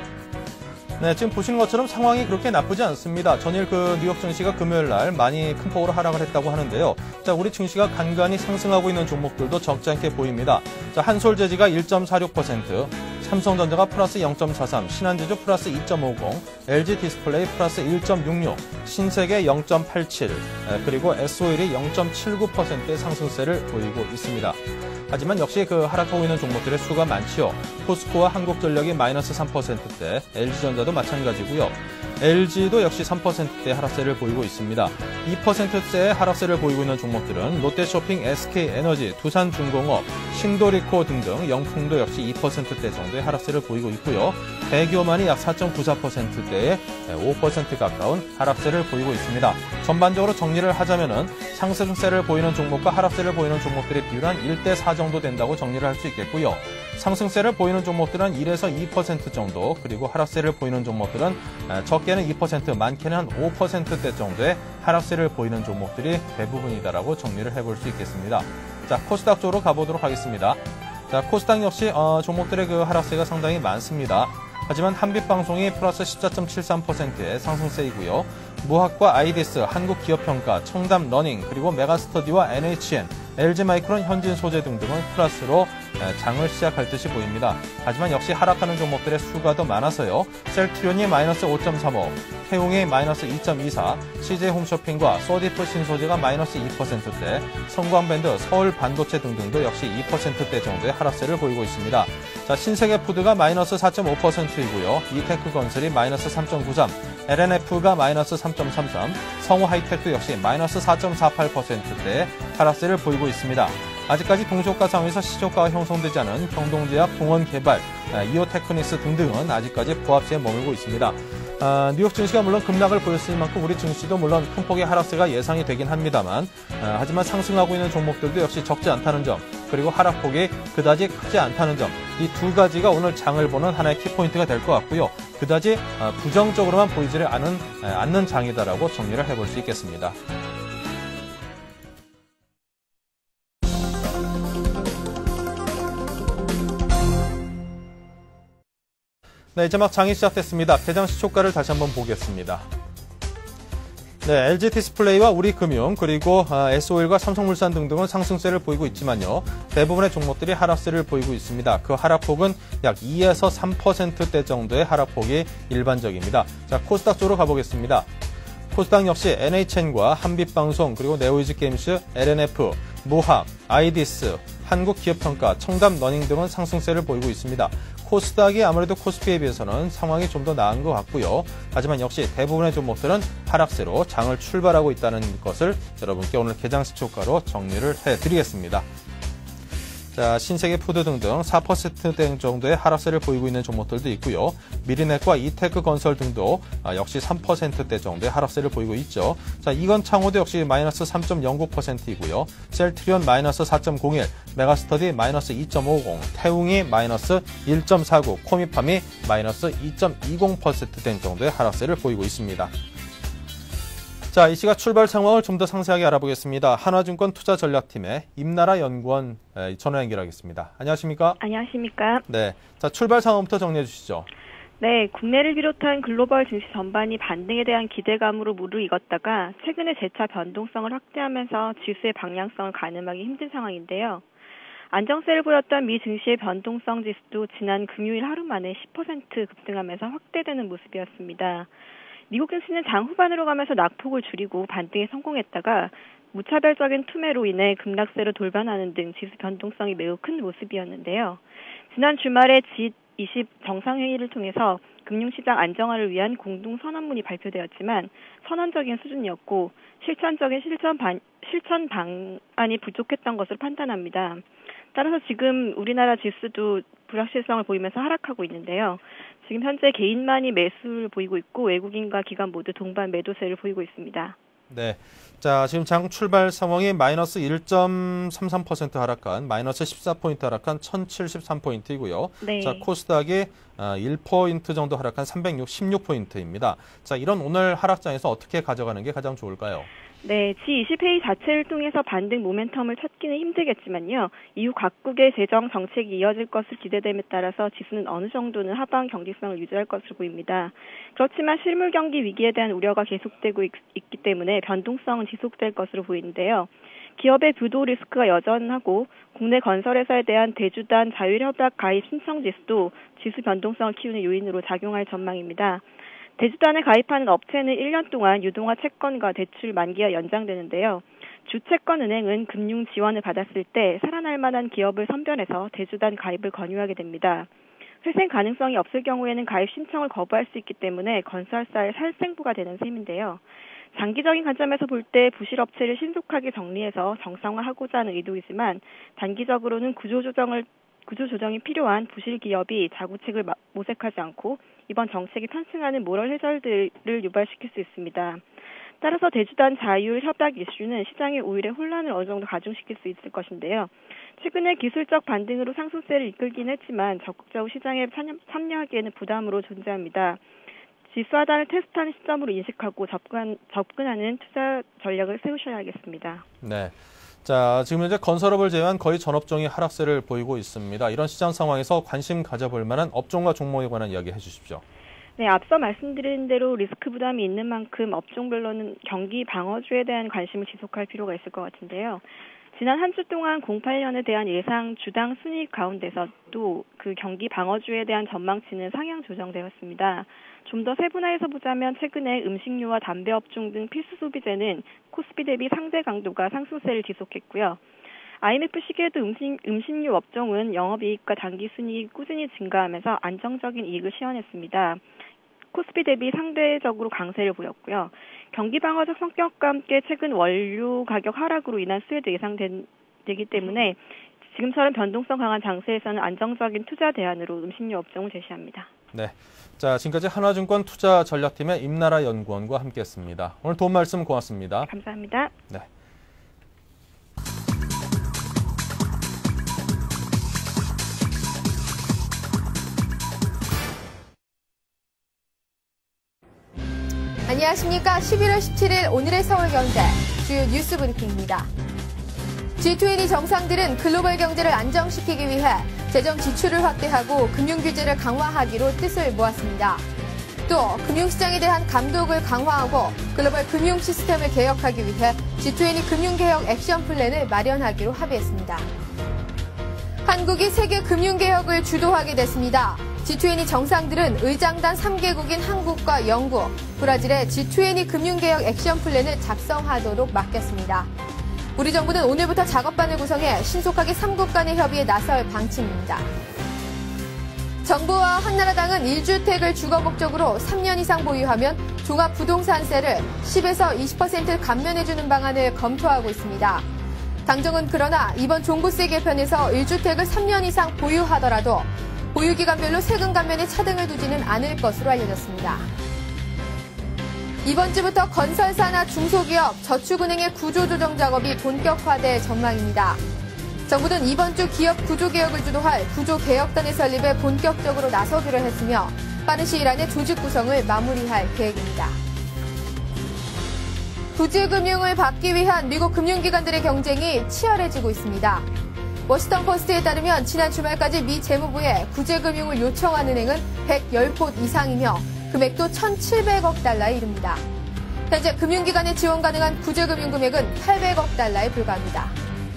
[SPEAKER 1] 네, 지금 보시는 것처럼 상황이 그렇게 나쁘지 않습니다. 전일 그 뉴욕 증시가 금요일 날 많이 큰 폭으로 하락을 했다고 하는데요. 자, 우리 증시가 간간히 상승하고 있는 종목들도 적지 않게 보입니다. 자, 한솔재지가 일 점 사육 퍼센트, 삼성전자가 플러스 영 점 사삼, 신한지주 플러스 이 점 오공, 엘지디스플레이 플러스 일 점 육육, 신세계 영 점 팔칠, 그리고 에스오일이 영 점 칠구 퍼센트의 상승세를 보이고 있습니다. 하지만 역시 그 하락하고 있는 종목들의 수가 많지요. 포스코와 한국전력이 마이너스 삼 퍼센트대, 엘지전자도 마찬가지고요. 엘지도 역시 삼 퍼센트대 하락세를 보이고 있습니다. 이 퍼센트대의 하락세를 보이고 있는 종목들은 롯데쇼핑, 에스케이에너지, 두산중공업, 신도리코 등등 영풍도 역시 이 퍼센트대 정도의 하락세를 보이고 있고요. 대기오만이 약 사 점 구사 퍼센트대의 오 퍼센트 가까운 하락세를 보이고 있습니다. 전반적으로 정리를 하자면은 상승세를 보이는 종목과 하락세를 보이는 종목들의 비율은 한 일 대 사 정도 된다고 정리를 할 수 있겠고요. 상승세를 보이는 종목들은 일에서 이 퍼센트 정도, 그리고 하락세를 보이는 종목들은 적게는 이 퍼센트, 많게는 한 오 퍼센트대 정도의 하락세를 보이는 종목들이 대부분이다라고 정리를 해볼 수 있겠습니다. 자, 코스닥 쪽으로 가보도록 하겠습니다. 자, 코스닥 역시 어, 종목들의 그 하락세가 상당히 많습니다. 하지만 한빛방송이 플러스 십사 점 칠삼 퍼센트의 상승세이고요. 무학과 아이디스, 한국기업평가, 청담러닝, 그리고 메가스터디와 엔에이치엔, 엘지마이크론, 현진소재 등등은 플러스로 장을 시작할 듯이 보입니다. 하지만 역시 하락하는 종목들의 수가 더 많아서요. 셀트리온이 마이너스 오 점 삼오, 태웅이 마이너스 이 점 이사, 씨제이홈쇼핑과 소디프 신소재가 마이너스 이 퍼센트대, 성광밴드, 서울반도체 등등도 역시 이 퍼센트대 정도의 하락세를 보이고 있습니다. 자, 신세계푸드가 마이너스 사 점 오 퍼센트이고요. 이테크건설이 마이너스 삼 점 구삼, 엘엔에프가 마이너스 삼 점 삼삼, 성우하이텍도 역시 마이너스 사 점 사팔 퍼센트대의 하락세를 보이고 있습니다. 아직까지 동시효과 상황에서 시초가가 형성되지 않은 경동제약, 동원개발, 이오테크닉스 등등은 아직까지 보합세에 머물고 있습니다. 아, 뉴욕 증시가 물론 급락을 보였을 만큼 우리 증시도 물론 큰 폭의 하락세가 예상이 되긴 합니다만, 아, 하지만 상승하고 있는 종목들도 역시 적지 않다는 점, 그리고 하락폭이 그다지 크지 않다는 점, 이 두 가지가 오늘 장을 보는 하나의 키포인트가 될 것 같고요. 그다지 부정적으로만 보이지를 않은, 않는 장이다라고 정리를 해볼 수 있겠습니다. 네, 이제 막 장이 시작됐습니다. 개장 시초가를 다시 한번 보겠습니다. 네, 엘지디스플레이와 우리금융 그리고 에스오일과 삼성물산 등등은 상승세를 보이고 있지만요. 대부분의 종목들이 하락세를 보이고 있습니다. 그 하락폭은 약 이에서 삼 퍼센트대 정도의 하락폭이 일반적입니다. 자, 코스닥 쪽으로 가보겠습니다. 코스닥 역시 엔에이치엔과 한빛방송 그리고 네오이즈게임스, 엘엔에프, 모학, 아이디스, 한국기업평가, 청담러닝 등은 상승세를 보이고 있습니다. 코스닥이 아무래도 코스피에 비해서는 상황이 좀 더 나은 것 같고요. 하지만 역시 대부분의 종목들은 하락세로 장을 출발하고 있다는 것을 여러분께 오늘 개장 시초가로 정리를 해드리겠습니다. 자, 신세계 푸드 등등 사 퍼센트대 정도의 하락세를 보이고 있는 종목들도 있고요. 미리넷과 이테크 건설 등도 역시 삼 퍼센트대 정도의 하락세를 보이고 있죠. 자, 이건 창호도 역시 마이너스 삼 점 영구 퍼센트이고요. 셀트리온 마이너스 사 점 공일, 메가스터디 마이너스 이 점 오공, 태웅이 마이너스 일 점 사구, 코미팜이 마이너스 이 점 이공 퍼센트대 정도의 하락세를 보이고 있습니다. 자, 이 시각 출발 상황을 좀 더 상세하게 알아보겠습니다. 한화증권 투자전략팀의 임나라 연구원 전화 연결하겠습니다. 안녕하십니까?
[SPEAKER 4] 안녕하십니까?
[SPEAKER 1] 네, 자 출발 상황부터 정리해 주시죠.
[SPEAKER 4] 네, 국내를 비롯한 글로벌 증시 전반이 반등에 대한 기대감으로 무르익었다가 최근에 재차 변동성을 확대하면서 지수의 방향성을 가늠하기 힘든 상황인데요. 안정세를 보였던 미 증시의 변동성 지수도 지난 금요일 하루 만에 십 퍼센트 급등하면서 확대되는 모습이었습니다. 미국 증시는 장 후반으로 가면서 낙폭을 줄이고 반등에 성공했다가 무차별적인 투매로 인해 급락세로 돌변하는 등 지수 변동성이 매우 큰 모습이었는데요. 지난 주말에 지 이십 정상회의를 통해서 금융시장 안정화를 위한 공동선언문이 발표되었지만 선언적인 수준이었고 실천적인 실천, 반, 실천 방안이 부족했던 것으로 판단합니다. 따라서 지금 우리나라 지수도 불확실성을 보이면서 하락하고 있는데요. 지금 현재 개인만이 매수를 보이고 있고 외국인과 기관 모두 동반 매도세를 보이고 있습니다.
[SPEAKER 1] 네, 자 지금 장 출발 상황이 마이너스 일 점 삼삼 퍼센트 하락한 마이너스 십사 포인트 하락한 천칠십삼 포인트이고요. 네. 자 코스닥이 일 포인트 정도 하락한 삼백십육 포인트입니다. 자 이런 오늘 하락장에서 어떻게 가져가는 게 가장 좋을까요?
[SPEAKER 4] 네, 지 이십 회의 자체를 통해서 반등 모멘텀을 찾기는 힘들겠지만요. 이후 각국의 재정 정책이 이어질 것을 기대됨에 따라서 지수는 어느 정도는 하방 경직성을 유지할 것으로 보입니다. 그렇지만 실물 경기 위기에 대한 우려가 계속되고 있, 있기 때문에 변동성은 지속될 것으로 보이는데요. 기업의 부도 리스크가 여전하고 국내 건설회사에 대한 대주단 자율협약 가입 신청 지수도 지수 변동성을 키우는 요인으로 작용할 전망입니다. 대주단에 가입하는 업체는 일 년 동안 유동화 채권과 대출 만기가 연장되는데요. 주채권은행은 금융 지원을 받았을 때 살아날 만한 기업을 선별해서 대주단 가입을 권유하게 됩니다. 회생 가능성이 없을 경우에는 가입 신청을 거부할 수 있기 때문에 건설사의 살생부가 되는 셈인데요. 장기적인 관점에서 볼 때 부실업체를 신속하게 정리해서 정상화하고자 하는 의도이지만 단기적으로는 구조조정을 구조조정이 필요한 부실 기업이 자구책을 모색하지 않고 이번 정책이 편승하는 모럴 해결들을 유발시킬 수 있습니다. 따라서 대주단 자율 협약 이슈는 시장의 오히려 혼란을 어느 정도 가중시킬 수 있을 것인데요. 최근에 기술적 반등으로 상승세를 이끌긴 했지만 적극적으로 시장에 참여하기에는 부담으로 존재합니다. 지수 하단을 테스트하는 시점으로 인식하고 접근, 접근하는 투자 전략을 세우셔야겠습니다.
[SPEAKER 1] 네. 자, 지금 현재 건설업을 제외한 거의 전 업종이 하락세를 보이고 있습니다. 이런 시장 상황에서 관심 가져볼 만한 업종과 종목에 관한 이야기 해주십시오.
[SPEAKER 4] 네, 앞서 말씀드린 대로 리스크 부담이 있는 만큼 업종별로는 경기 방어주에 대한 관심을 지속할 필요가 있을 것 같은데요. 지난 한 주 동안 공팔 년에 대한 예상 주당 순이익 가운데서도 그 경기 방어주에 대한 전망치는 상향 조정되었습니다. 좀 더 세분화해서 보자면 최근에 음식료와 담배 업종 등 필수 소비재는 코스피 대비 상대 강도가 상승세를 지속했고요. 아이엠에프 시기에도 음식, 음식료 업종은 영업이익과 당기순이익이 꾸준히 증가하면서 안정적인 이익을 시현했습니다. 코스피 대비 상대적으로 강세를 보였고요. 경기 방어적 성격과 함께 최근 원료 가격 하락으로 인한 수혜도 예상되기 때문에 지금처럼 변동성 강한 장세에서는 안정적인 투자 대안으로 음식료 업종을 제시합니다.
[SPEAKER 1] 네, 자 지금까지 한화증권 투자전략팀의 임나라 연구원과 함께했습니다. 오늘 도움 말씀 고맙습니다.
[SPEAKER 4] 감사합니다.
[SPEAKER 1] 네.
[SPEAKER 5] 안녕하십니까. 십일월 십칠일 오늘의 서울경제 주요 뉴스 브리핑입니다. 지 이십 정상들은 글로벌 경제를 안정시키기 위해 재정 지출을 확대하고 금융규제를 강화하기로 뜻을 모았습니다. 또 금융시장에 대한 감독을 강화하고 글로벌 금융 시스템을 개혁하기 위해 지 이십 금융개혁 액션 플랜을 마련하기로 합의했습니다. 한국이 세계 금융개혁을 주도하게 됐습니다. 지 이십 정상들은 의장단 삼 개국인 한국과 영국, 브라질의 지 이십 금융개혁 액션 플랜을 작성하도록 맡겼습니다. 우리 정부는 오늘부터 작업반을 구성해 신속하게 삼국 간의 협의에 나설 방침입니다. 정부와 한나라당은 일 주택을 주거 목적으로 삼 년 이상 보유하면 종합부동산세를 십에서 이십 퍼센트 감면해주는 방안을 검토하고 있습니다. 당정은 그러나 이번 종부세 개편에서 일 주택을 삼 년 이상 보유하더라도 보유기간별로 세금 감면에 차등을 두지는 않을 것으로 알려졌습니다. 이번 주부터 건설사나 중소기업, 저축은행의 구조조정 작업이 본격화될 전망입니다. 정부는 이번 주 기업 구조개혁을 주도할 구조개혁단의 설립에 본격적으로 나서기로 했으며 빠른 시일 안에 조직 구성을 마무리할 계획입니다. 구제금융을 받기 위한 미국 금융기관들의 경쟁이 치열해지고 있습니다. 워싱턴 포스트에 따르면 지난 주말까지 미 재무부에 구제금융을 요청한 은행은 백십 곳 이상이며 금액도 천칠백억 달러에 이릅니다. 현재 금융기관에 지원 가능한 구제금융 금액은 팔백억 달러에 불과합니다.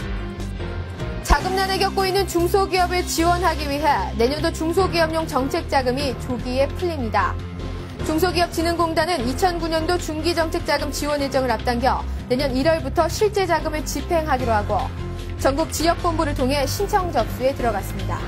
[SPEAKER 5] 자금난을 겪고 있는 중소기업을 지원하기 위해 내년도 중소기업용 정책자금이 조기에 풀립니다. 중소기업진흥공단은 이천구 년도 중기정책자금 지원 일정을 앞당겨 내년 일월부터 실제 자금을 집행하기로 하고 전국 지역본부를 통해 신청 접수에 들어갔습니다.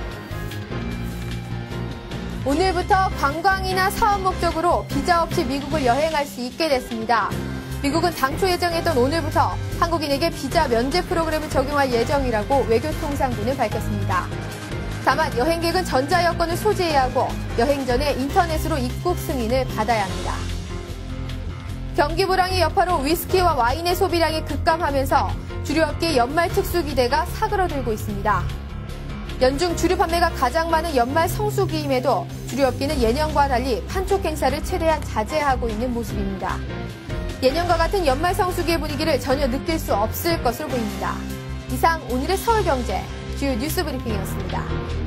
[SPEAKER 5] 오늘부터 관광이나 사업 목적으로 비자 없이 미국을 여행할 수 있게 됐습니다. 미국은 당초 예정했던 오늘부터 한국인에게 비자 면제 프로그램을 적용할 예정이라고 외교통상부는 밝혔습니다. 다만 여행객은 전자여권을 소지해야 하고 여행 전에 인터넷으로 입국 승인을 받아야 합니다. 경기 불황의 여파로 위스키와 와인의 소비량이 급감하면서 주류업계의 연말 특수 기대가 사그러들고 있습니다. 연중 주류 판매가 가장 많은 연말 성수기임에도 주류업계는 예년과 달리 판촉 행사를 최대한 자제하고 있는 모습입니다. 예년과 같은 연말 성수기의 분위기를 전혀 느낄 수 없을 것으로 보입니다. 이상 오늘의 서울경제 주요 뉴스 브리핑이었습니다.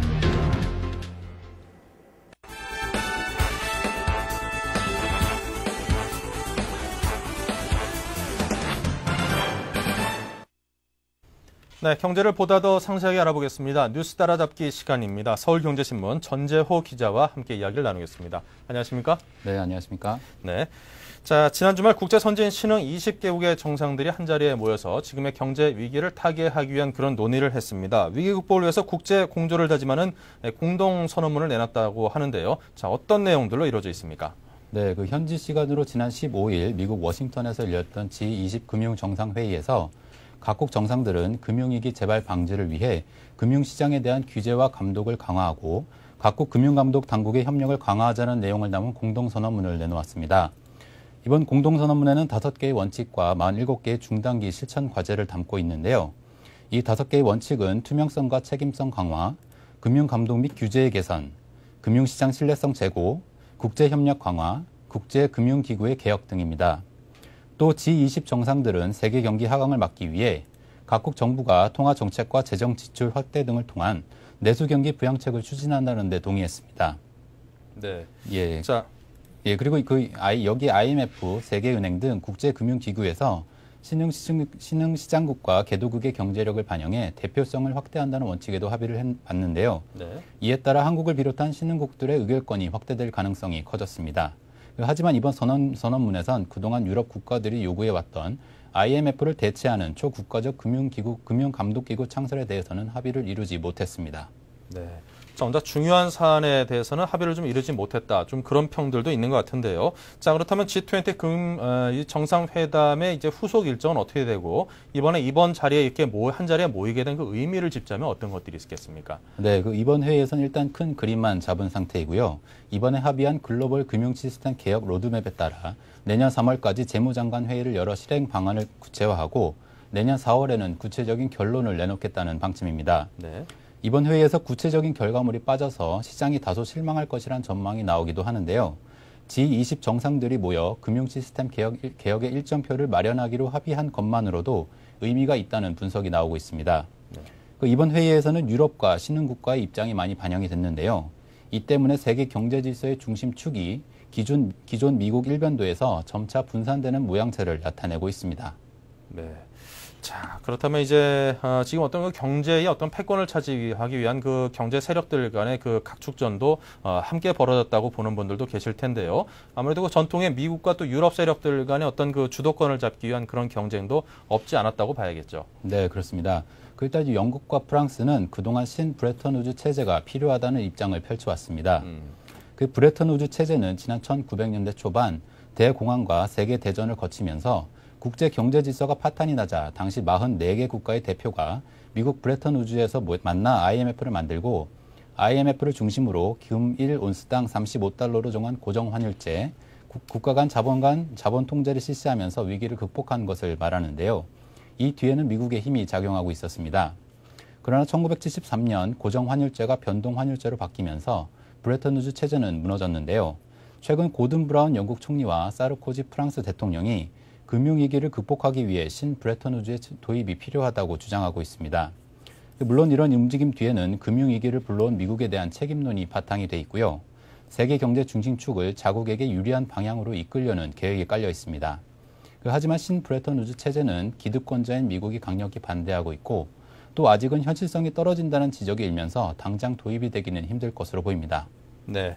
[SPEAKER 1] 네, 경제를 보다 더 상세하게 알아보겠습니다. 뉴스 따라잡기 시간입니다. 서울경제신문 전재호 기자와 함께 이야기를 나누겠습니다. 안녕하십니까?
[SPEAKER 6] 네, 안녕하십니까?
[SPEAKER 1] 네. 자, 지난 주말 국제선진 신흥 이십 개국의 정상들이 한자리에 모여서 지금의 경제 위기를 타개하기 위한 그런 논의를 했습니다. 위기 극복을 위해서 국제 공조를 다짐하는 공동 선언문을 내놨다고 하는데요. 자, 어떤 내용들로 이루어져 있습니까?
[SPEAKER 6] 네, 그 현지 시간으로 지난 십오일 미국 워싱턴에서 열렸던 지 이십 금융정상회의에서 각국 정상들은 금융위기 재발 방지를 위해 금융시장에 대한 규제와 감독을 강화하고 각국 금융감독 당국의 협력을 강화하자는 내용을 담은 공동선언문을 내놓았습니다. 이번 공동선언문에는 다섯 개의 원칙과 사십칠 개의 중단기 실천 과제를 담고 있는데요. 이 다섯 개의 원칙은 투명성과 책임성 강화, 금융감독 및 규제의 개선, 금융시장 신뢰성 제고, 국제협력 강화, 국제금융기구의 개혁 등입니다. 또 지 이십 정상들은 세계 경기 하강을 막기 위해 각국 정부가 통화 정책과 재정 지출 확대 등을 통한 내수 경기 부양책을 추진한다는 데 동의했습니다.
[SPEAKER 1] 네.
[SPEAKER 6] 예.
[SPEAKER 1] 자,
[SPEAKER 6] 예, 그리고 그 아이 여기 아이엠에프, 세계은행 등 국제금융기구에서 신흥시장, 신흥시장국과 개도국의 경제력을 반영해 대표성을 확대한다는 원칙에도 합의를 했는데요.
[SPEAKER 1] 네.
[SPEAKER 6] 이에 따라 한국을 비롯한 신흥국들의 의결권이 확대될 가능성이 커졌습니다. 하지만 이번 선언, 선언문에선 그동안 유럽 국가들이 요구해왔던 아이엠에프를 대체하는 초국가적 금융기구, 금융감독기구 창설에 대해서는 합의를 이루지 못했습니다.
[SPEAKER 1] 네. 자, 혼자 중요한 사안에 대해서는 합의를 좀 이루지 못했다. 좀 그런 평들도 있는 것 같은데요. 자, 그렇다면 지 이십 금, 어, 이 정상회담의 이제 후속 일정은 어떻게 되고, 이번에 이번 자리에 이렇게 모, 한 자리에 모이게 된 그 의미를 짚자면 어떤 것들이 있겠습니까?
[SPEAKER 6] 네, 그 이번 회의에서는 일단 큰 그림만 잡은 상태이고요. 이번에 합의한 글로벌 금융 시스템 개혁 로드맵에 따라 내년 삼월까지 재무장관 회의를 열어 실행 방안을 구체화하고 내년 사월에는 구체적인 결론을 내놓겠다는 방침입니다.
[SPEAKER 1] 네.
[SPEAKER 6] 이번 회의에서 구체적인 결과물이 빠져서 시장이 다소 실망할 것이란 전망이 나오기도 하는데요. 지 이십 정상들이 모여 금융 시스템 개혁, 개혁의 일정표를 마련하기로 합의한 것만으로도 의미가 있다는 분석이 나오고 있습니다. 네. 그 이번 회의에서는 유럽과 신흥국가의 입장이 많이 반영이 됐는데요. 이 때문에 세계 경제 질서의 중심축이 기존, 기존 미국 일변도에서 점차 분산되는 모양새를 나타내고 있습니다.
[SPEAKER 1] 네. 자, 그렇다면 이제 어, 지금 어떤 그 경제의 어떤 패권을 차지하기 위한 그 경제 세력들 간의 그 각축전도 어, 함께 벌어졌다고 보는 분들도 계실 텐데요. 아무래도 그 전통의 미국과 또 유럽 세력들 간의 어떤 그 주도권을 잡기 위한 그런 경쟁도 없지 않았다고 봐야겠죠.
[SPEAKER 6] 네, 그렇습니다. 그 일단 영국과 프랑스는 그동안 신 브레턴 우즈 체제가 필요하다는 입장을 펼쳐왔습니다. 음. 그 브레턴 우즈 체제는 지난 천구백 년대 초반 대공황과 세계 대전을 거치면서 국제 경제 질서가 파탄이 나자 당시 사십사 개 국가의 대표가 미국 브레턴 우즈에서 만나 아이엠에프를 만들고 아이엠에프를 중심으로 금 일 온스당 삼십오 달러로 정한 고정 환율제, 국가 간 자본 간 자본 통제를 실시하면서 위기를 극복한 것을 말하는데요. 이 뒤에는 미국의 힘이 작용하고 있었습니다. 그러나 천구백칠십삼 년 고정 환율제가 변동 환율제로 바뀌면서 브레턴 우즈 체제는 무너졌는데요. 최근 고든 브라운 영국 총리와 사르코지 프랑스 대통령이 금융위기를 극복하기 위해 신 브레턴 우즈의 도입이 필요하다고 주장하고 있습니다. 물론 이런 움직임 뒤에는 금융위기를 불러온 미국에 대한 책임론이 바탕이 돼 있고요. 세계 경제 중심축을 자국에게 유리한 방향으로 이끌려는 계획이 깔려 있습니다. 하지만 신 브레턴 우즈 체제는 기득권자인 미국이 강력히 반대하고 있고 또 아직은 현실성이 떨어진다는 지적이 일면서 당장 도입이 되기는 힘들 것으로 보입니다.
[SPEAKER 1] 네.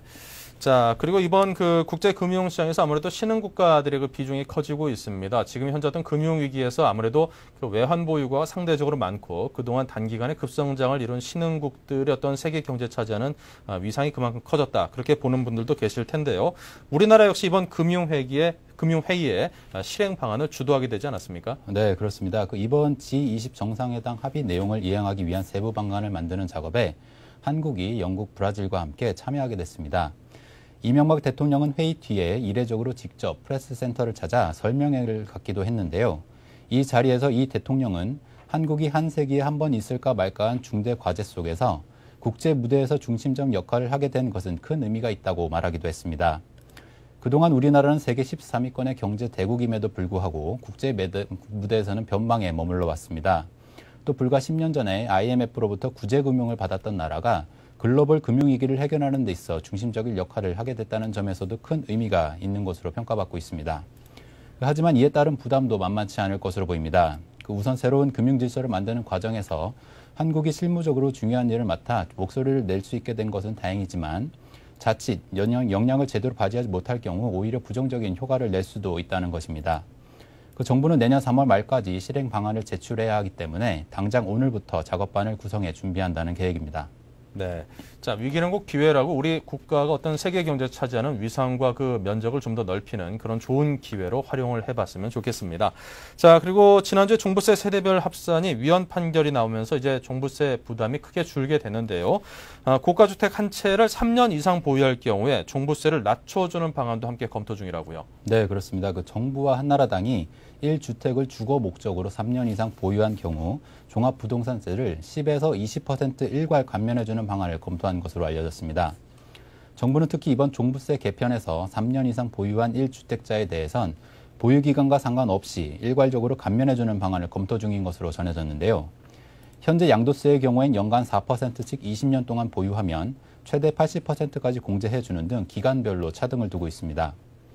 [SPEAKER 1] 자, 그리고 이번 그 국제 금융 시장에서 아무래도 신흥 국가들의 그 비중이 커지고 있습니다. 지금 현재 어떤 금융 위기에서 아무래도 그 외환 보유고가 상대적으로 많고 그동안 단기간에 급성장을 이룬 신흥국들의 어떤 세계 경제 차지하는 위상이 그만큼 커졌다. 그렇게 보는 분들도 계실 텐데요. 우리나라 역시 이번 금융 회기에 금융회의에 실행 방안을 주도하게 되지 않았습니까?
[SPEAKER 6] 네, 그렇습니다. 그 이번 지 이십 정상회담 합의 내용을 이행하기 위한 세부 방안을 만드는 작업에 한국이 영국, 브라질과 함께 참여하게 됐습니다. 이명박 대통령은 회의 뒤에 이례적으로 직접 프레스센터를 찾아 설명회를 갖기도 했는데요. 이 자리에서 이 대통령은 한국이 한 세기에 한 번 있을까 말까한 중대 과제 속에서 국제 무대에서 중심적 역할을 하게 된 것은 큰 의미가 있다고 말하기도 했습니다. 그동안 우리나라는 세계 십삼 위권의 경제 대국임에도 불구하고 국제 무대에서는 변방에 머물러 왔습니다. 또 불과 십 년 전에 아이엠에프로부터 구제금융을 받았던 나라가 글로벌 금융위기를 해결하는 데 있어 중심적인 역할을 하게 됐다는 점에서도 큰 의미가 있는 것으로 평가받고 있습니다. 하지만 이에 따른 부담도 만만치 않을 것으로 보입니다. 우선 새로운 금융질서를 만드는 과정에서 한국이 실무적으로 중요한 일을 맡아 목소리를 낼 수 있게 된 것은 다행이지만 자칫 영향, 역량을 제대로 발휘하지 못할 경우 오히려 부정적인 효과를 낼 수도 있다는 것입니다. 그 정부는 내년 삼월 말까지 실행 방안을 제출해야 하기 때문에 당장 오늘부터 작업반을 구성해 준비한다는 계획입니다.
[SPEAKER 1] 네. 자, 위기는 꼭 기회라고 우리 국가가 어떤 세계 경제에 차지하는 위상과 그 면적을 좀 더 넓히는 그런 좋은 기회로 활용을 해봤으면 좋겠습니다. 자, 그리고 지난주에 종부세 세대별 합산이 위헌 판결이 나오면서 이제 종부세 부담이 크게 줄게 되는데요. 아, 고가주택 한 채를 삼 년 이상 보유할 경우에 종부세를 낮춰주는 방안도 함께 검토 중이라고요.
[SPEAKER 6] 네, 그렇습니다. 그 정부와 한나라당이 일 주택을 주거 목적으로 삼 년 이상 보유한 경우 종합부동산세를 십에서 이십 퍼센트 일괄 감면해주는 방안을 검토한 것으로 알려졌습니다. 정부는 특히 이번 종부세 개편에서 삼 년 이상 보유한 일 주택자에 대해선 보유기간과 상관없이 일괄적으로 감면해주는 방안을 검토 중인 것으로 전해졌는데요. 현재 양도세의 경우엔 연간 사 퍼센트씩 이십 년 동안 보유하면 최대 팔십 퍼센트까지 공제해주는 등 기간별로 차등을 두고 있습니다.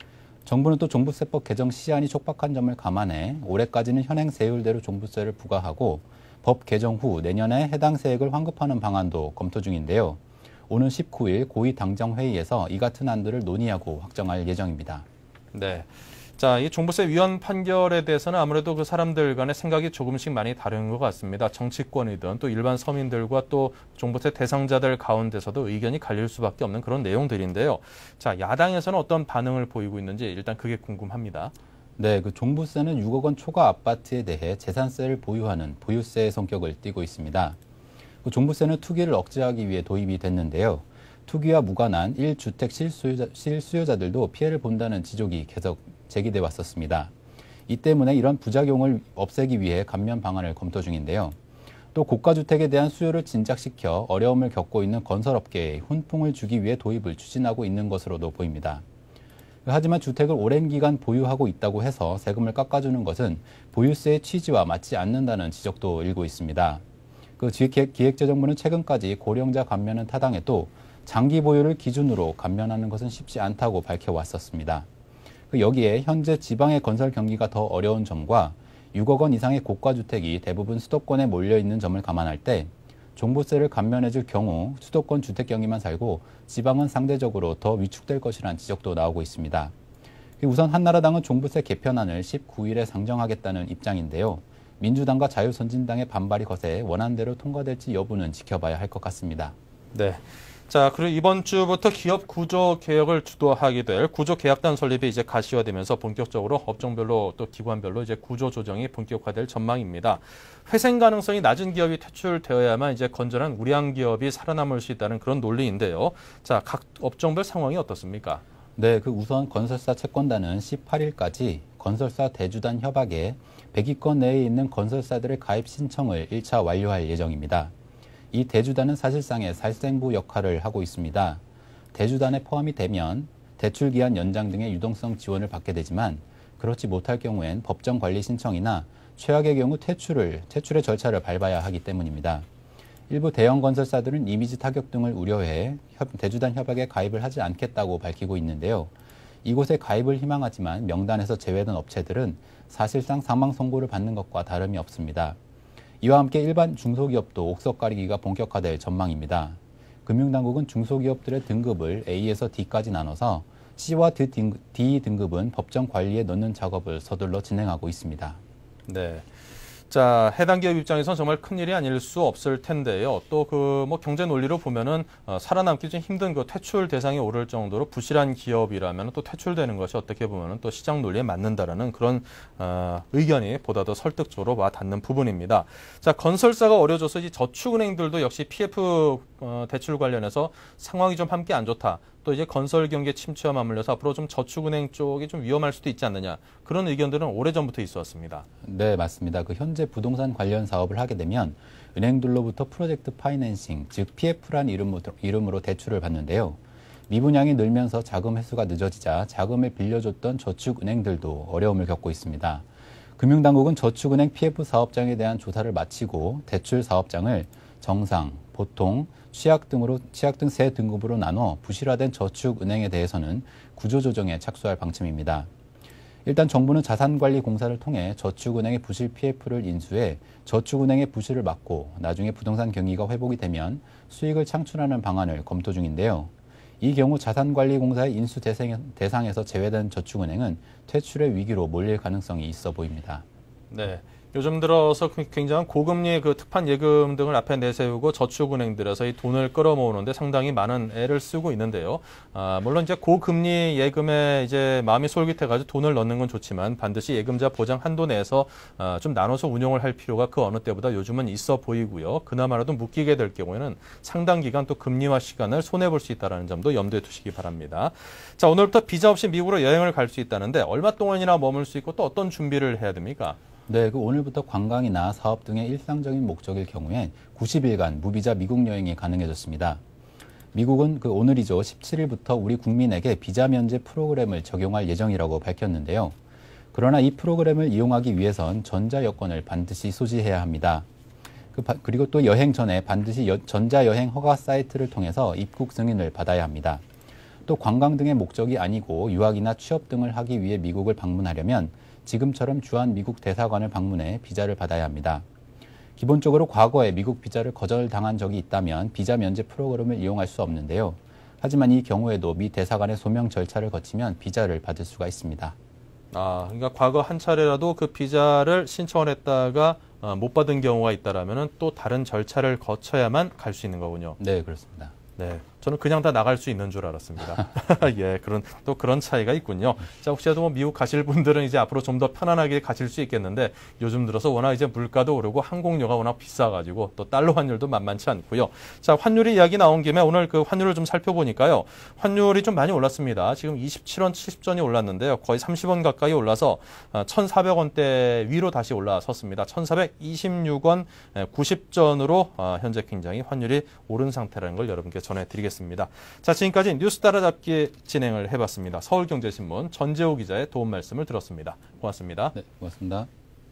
[SPEAKER 6] 정부는 또 종부세법 개정 시한이 촉박한 점을 감안해 올해까지는 현행 세율대로 종부세를 부과하고 법 개정 후 내년에 해당 세액을 환급하는 방안도 검토 중인데요. 오는 십구 일 고위 당정 회의에서 이 같은 안들을 논의하고 확정할 예정입니다.
[SPEAKER 1] 네. 자, 이 종부세 위헌 판결에 대해서는 아무래도 그 사람들 간의 생각이 조금씩 많이 다른 것 같습니다. 정치권이든 또 일반 서민들과 또 종부세 대상자들 가운데서도 의견이 갈릴 수밖에 없는 그런 내용들인데요. 자, 야당에서는 어떤 반응을 보이고 있는지 일단 그게 궁금합니다.
[SPEAKER 6] 네, 그 종부세는 육억 원 초과 아파트에 대해 재산세를 보유하는 보유세의 성격을 띠고 있습니다. 그 종부세는 투기를 억제하기 위해 도입이 됐는데요. 투기와 무관한 일 주택 실수요자, 실수요자들도 피해를 본다는 지적이 계속 제기돼 왔었습니다. 이 때문에 이런 부작용을 없애기 위해 감면 방안을 검토 중인데요. 또 고가주택에 대한 수요를 진작시켜 어려움을 겪고 있는 건설업계에 훈풍을 주기 위해 도입을 추진하고 있는 것으로도 보입니다. 하지만 주택을 오랜 기간 보유하고 있다고 해서 세금을 깎아주는 것은 보유세의 취지와 맞지 않는다는 지적도 일고 있습니다. 그 기획재정부는 최근까지 고령자 감면은 타당해도 장기 보유를 기준으로 감면하는 것은 쉽지 않다고 밝혀왔었습니다. 여기에 현재 지방의 건설 경기가 더 어려운 점과 육억 원 이상의 고가주택이 대부분 수도권에 몰려있는 점을 감안할 때 종부세를 감면해줄 경우 수도권 주택 경기만 살고 지방은 상대적으로 더 위축될 것이라는 지적도 나오고 있습니다. 우선 한나라당은 종부세 개편안을 십구 일에 상정하겠다는 입장인데요. 민주당과 자유선진당의 반발이 거세 원안대로 통과될지 여부는 지켜봐야 할 것 같습니다.
[SPEAKER 1] 네. 자, 그리고 이번 주부터 기업 구조 개혁을 주도하게 될 구조계약단 설립이 이제 가시화되면서 본격적으로 업종별로 또 기관별로 이제 구조 조정이 본격화될 전망입니다. 회생 가능성이 낮은 기업이 퇴출되어야만 이제 건전한 우량 기업이 살아남을 수 있다는 그런 논리인데요. 자, 각 업종별 상황이 어떻습니까?
[SPEAKER 6] 네, 그 우선 건설사 채권단은 십팔 일까지 건설사 대주단 협약에 백 위권 내에 있는 건설사들의 가입 신청을 일 차 완료할 예정입니다. 이 대주단은 사실상의 살생부 역할을 하고 있습니다. 대주단에 포함이 되면 대출기한 연장 등의 유동성 지원을 받게 되지만 그렇지 못할 경우엔 법정관리 신청이나 최악의 경우 퇴출을, 퇴출의 절차를 밟아야 하기 때문입니다. 일부 대형 건설사들은 이미지 타격 등을 우려해 대주단 협약에 가입을 하지 않겠다고 밝히고 있는데요. 이곳에 가입을 희망하지만 명단에서 제외된 업체들은 사실상 사망 선고를 받는 것과 다름이 없습니다. 이와 함께 일반 중소기업도 옥석 가리기가 본격화될 전망입니다. 금융당국은 중소기업들의 등급을 A에서 D까지 나눠서 C와 D 등급은 법정 관리에 넣는 작업을 서둘러 진행하고 있습니다.
[SPEAKER 1] 네. 자, 해당 기업 입장에선 정말 큰일이 아닐 수 없을 텐데요. 또 그 뭐 경제 논리로 보면은 어, 살아남기 좀 힘든 그 퇴출 대상에 오를 정도로 부실한 기업이라면 또 퇴출되는 것이 어떻게 보면은 또 시장 논리에 맞는다라는 그런 어, 의견이 보다 더 설득적으로 와 닿는 부분입니다. 자, 건설사가 어려져서 이 저축은행들도 역시 피에프 어, 대출 관련해서 상황이 좀 함께 안 좋다. 또 이제 건설 경기 침체와 맞물려서 앞으로 좀 저축은행 쪽이 좀 위험할 수도 있지 않느냐. 그런 의견들은 오래전부터 있었습니다.
[SPEAKER 6] 네, 맞습니다. 그 현재 부동산 관련 사업을 하게 되면 은행들로부터 프로젝트 파이낸싱, 즉 피에프란 이름으로, 이름으로 대출을 받는데요. 미분양이 늘면서 자금 회수가 늦어지자 자금을 빌려줬던 저축은행들도 어려움을 겪고 있습니다. 금융당국은 저축은행 피에프 사업장에 대한 조사를 마치고 대출 사업장을 정상, 보통, 취약 등으로 취약 등 세 등급으로 나눠 부실화된 저축은행에 대해서는 구조조정에 착수할 방침입니다. 일단 정부는 자산관리공사를 통해 저축은행의 부실 피에프를 인수해 저축은행의 부실을 막고 나중에 부동산 경기가 회복이 되면 수익을 창출하는 방안을 검토 중인데요. 이 경우 자산관리공사의 인수 대상에서 제외된 저축은행은 퇴출의 위기로 몰릴 가능성이 있어 보입니다.
[SPEAKER 1] 네. 요즘 들어서 굉장한 고금리 그 특판 예금 등을 앞에 내세우고 저축은행들에서 이 돈을 끌어모으는데 상당히 많은 애를 쓰고 있는데요. 아, 물론 이제 고금리 예금에 이제 마음이 솔깃해가지고 돈을 넣는 건 좋지만 반드시 예금자 보장 한도 내에서 아, 좀 나눠서 운용을 할 필요가 그 어느 때보다 요즘은 있어 보이고요. 그나마라도 묶이게 될 경우에는 상당 기간 또 금리화 시간을 손해볼 수 있다는 점도 염두에 두시기 바랍니다. 자, 오늘부터 비자 없이 미국으로 여행을 갈 수 있다는데 얼마 동안이나 머물 수 있고 또 어떤 준비를 해야 됩니까?
[SPEAKER 6] 네, 그 오늘부터 관광이나 사업 등의 일상적인 목적일 경우엔 구십 일간 무비자 미국 여행이 가능해졌습니다. 미국은 그 오늘이죠. 십칠 일부터 우리 국민에게 비자 면제 프로그램을 적용할 예정이라고 밝혔는데요. 그러나 이 프로그램을 이용하기 위해선 전자 여권을 반드시 소지해야 합니다. 그 바, 그리고 또 여행 전에 반드시 여, 전자 여행 허가 사이트를 통해서 입국 승인을 받아야 합니다. 또 관광 등의 목적이 아니고 유학이나 취업 등을 하기 위해 미국을 방문하려면 지금처럼 주한 미국 대사관을 방문해 비자를 받아야 합니다. 기본적으로 과거에 미국 비자를 거절당한 적이 있다면 비자 면제 프로그램을 이용할 수 없는데요. 하지만 이 경우에도 미 대사관의 소명 절차를 거치면 비자를 받을 수가 있습니다.
[SPEAKER 1] 아, 그러니까 과거 한 차례라도 그 비자를 신청을 했다가 어, 못 받은 경우가 있다라면은 또 다른 절차를 거쳐야만 갈 수 있는 거군요.
[SPEAKER 6] 네, 그렇습니다.
[SPEAKER 1] 네, 저는 그냥 다 나갈 수 있는 줄 알았습니다. 예, 그런 또 그런 차이가 있군요. 자, 혹시라도 뭐 미국 가실 분들은 이제 앞으로 좀 더 편안하게 가실 수 있겠는데 요즘 들어서 워낙 이제 물가도 오르고 항공료가 워낙 비싸가지고 또 달러 환율도 만만치 않고요. 자, 환율이 이야기 나온 김에 오늘 그 환율을 좀 살펴보니까요. 환율이 좀 많이 올랐습니다. 지금 이십칠 원 칠십 전이 올랐는데요. 거의 삼십 원 가까이 올라서 천사백 원대 위로 다시 올라섰습니다. 천사백이십육 원 구십 전으로 현재 굉장히 환율이 오른 상태라는 걸 여러분께 전해드리겠습니다. 되겠습니다. 자, 지금까지 뉴스 따라잡기 진행을 해봤습니다. 서울경제신문 전재호 기자의 도움 말씀을 들었습니다. 고맙습니다.
[SPEAKER 6] 네, 고맙습니다.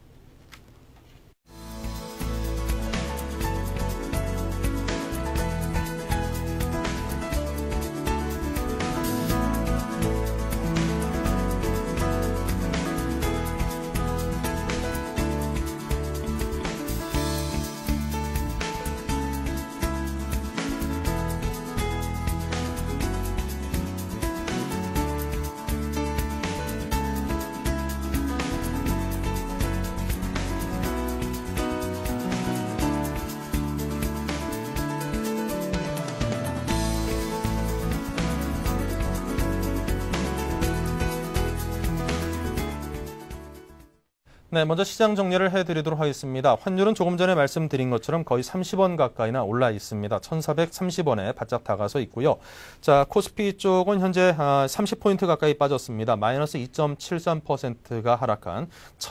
[SPEAKER 1] 네, 먼저 시장 정리를 해드리도록 하겠습니다. 환율은 조금 전에 말씀드린 것처럼 거의 삼십 원 가까이나 올라 있습니다. 천사백삼십 원에 바짝 다가서 있고요. 자, 코스피 쪽은 현재 삼십 포인트 가까이 빠졌습니다. 마이너스 이 점 칠삼 퍼센트가 하락한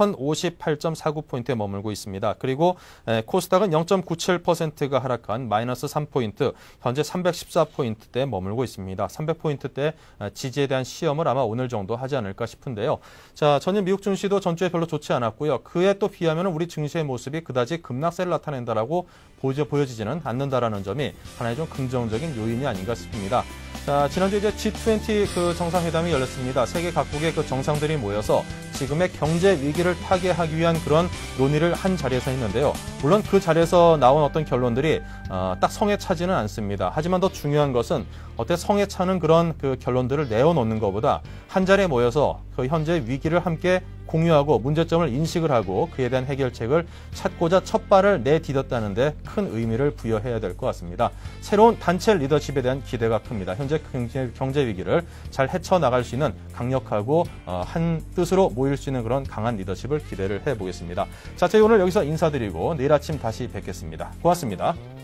[SPEAKER 1] 천오십팔 점 사구 포인트에 머물고 있습니다. 그리고 코스닥은 영 점 구칠 퍼센트가 하락한 마이너스 삼 포인트, 현재 삼백십사 포인트대에 머물고 있습니다. 삼백 포인트대 지지에 대한 시험을 아마 오늘 정도 하지 않을까 싶은데요. 자, 전일 미국 증시도 전주에 별로 좋지 않았고 고요. 그에 또 비하면 우리 증시의 모습이 그다지 급락세를 나타낸다라고 보여지지는 않는다라는 점이 하나의 좀 긍정적인 요인이 아닌가 싶습니다. 자, 지난주 이제 지 이십 그 정상회담이 열렸습니다. 세계 각국의 그 정상들이 모여서 지금의 경제 위기를 타개하기 위한 그런 논의를 한 자리에서 했는데요. 물론 그 자리에서 나온 어떤 결론들이 어, 딱 성에 차지는 않습니다. 하지만 더 중요한 것은 어때 성에 차는 그런 그 결론들을 내어놓는 것보다 한 자리에 모여서 그 현재 위기를 함께 공유하고 문제점을 인식을 하고 그에 대한 해결책을 찾고자 첫 발을 내디뎠다는 데 큰 의미를 부여해야 될 것 같습니다. 새로운 단체 리더십에 대한 기대가 큽니다. 현재 경제, 경제 위기를 잘 헤쳐나갈 수 있는 강력하고 어, 한 뜻으로 모일 수 있는 그런 강한 리더십을 기대를 해보겠습니다. 자, 저희 오늘 여기서 인사드리고 내일 아침 다시 뵙겠습니다. 고맙습니다.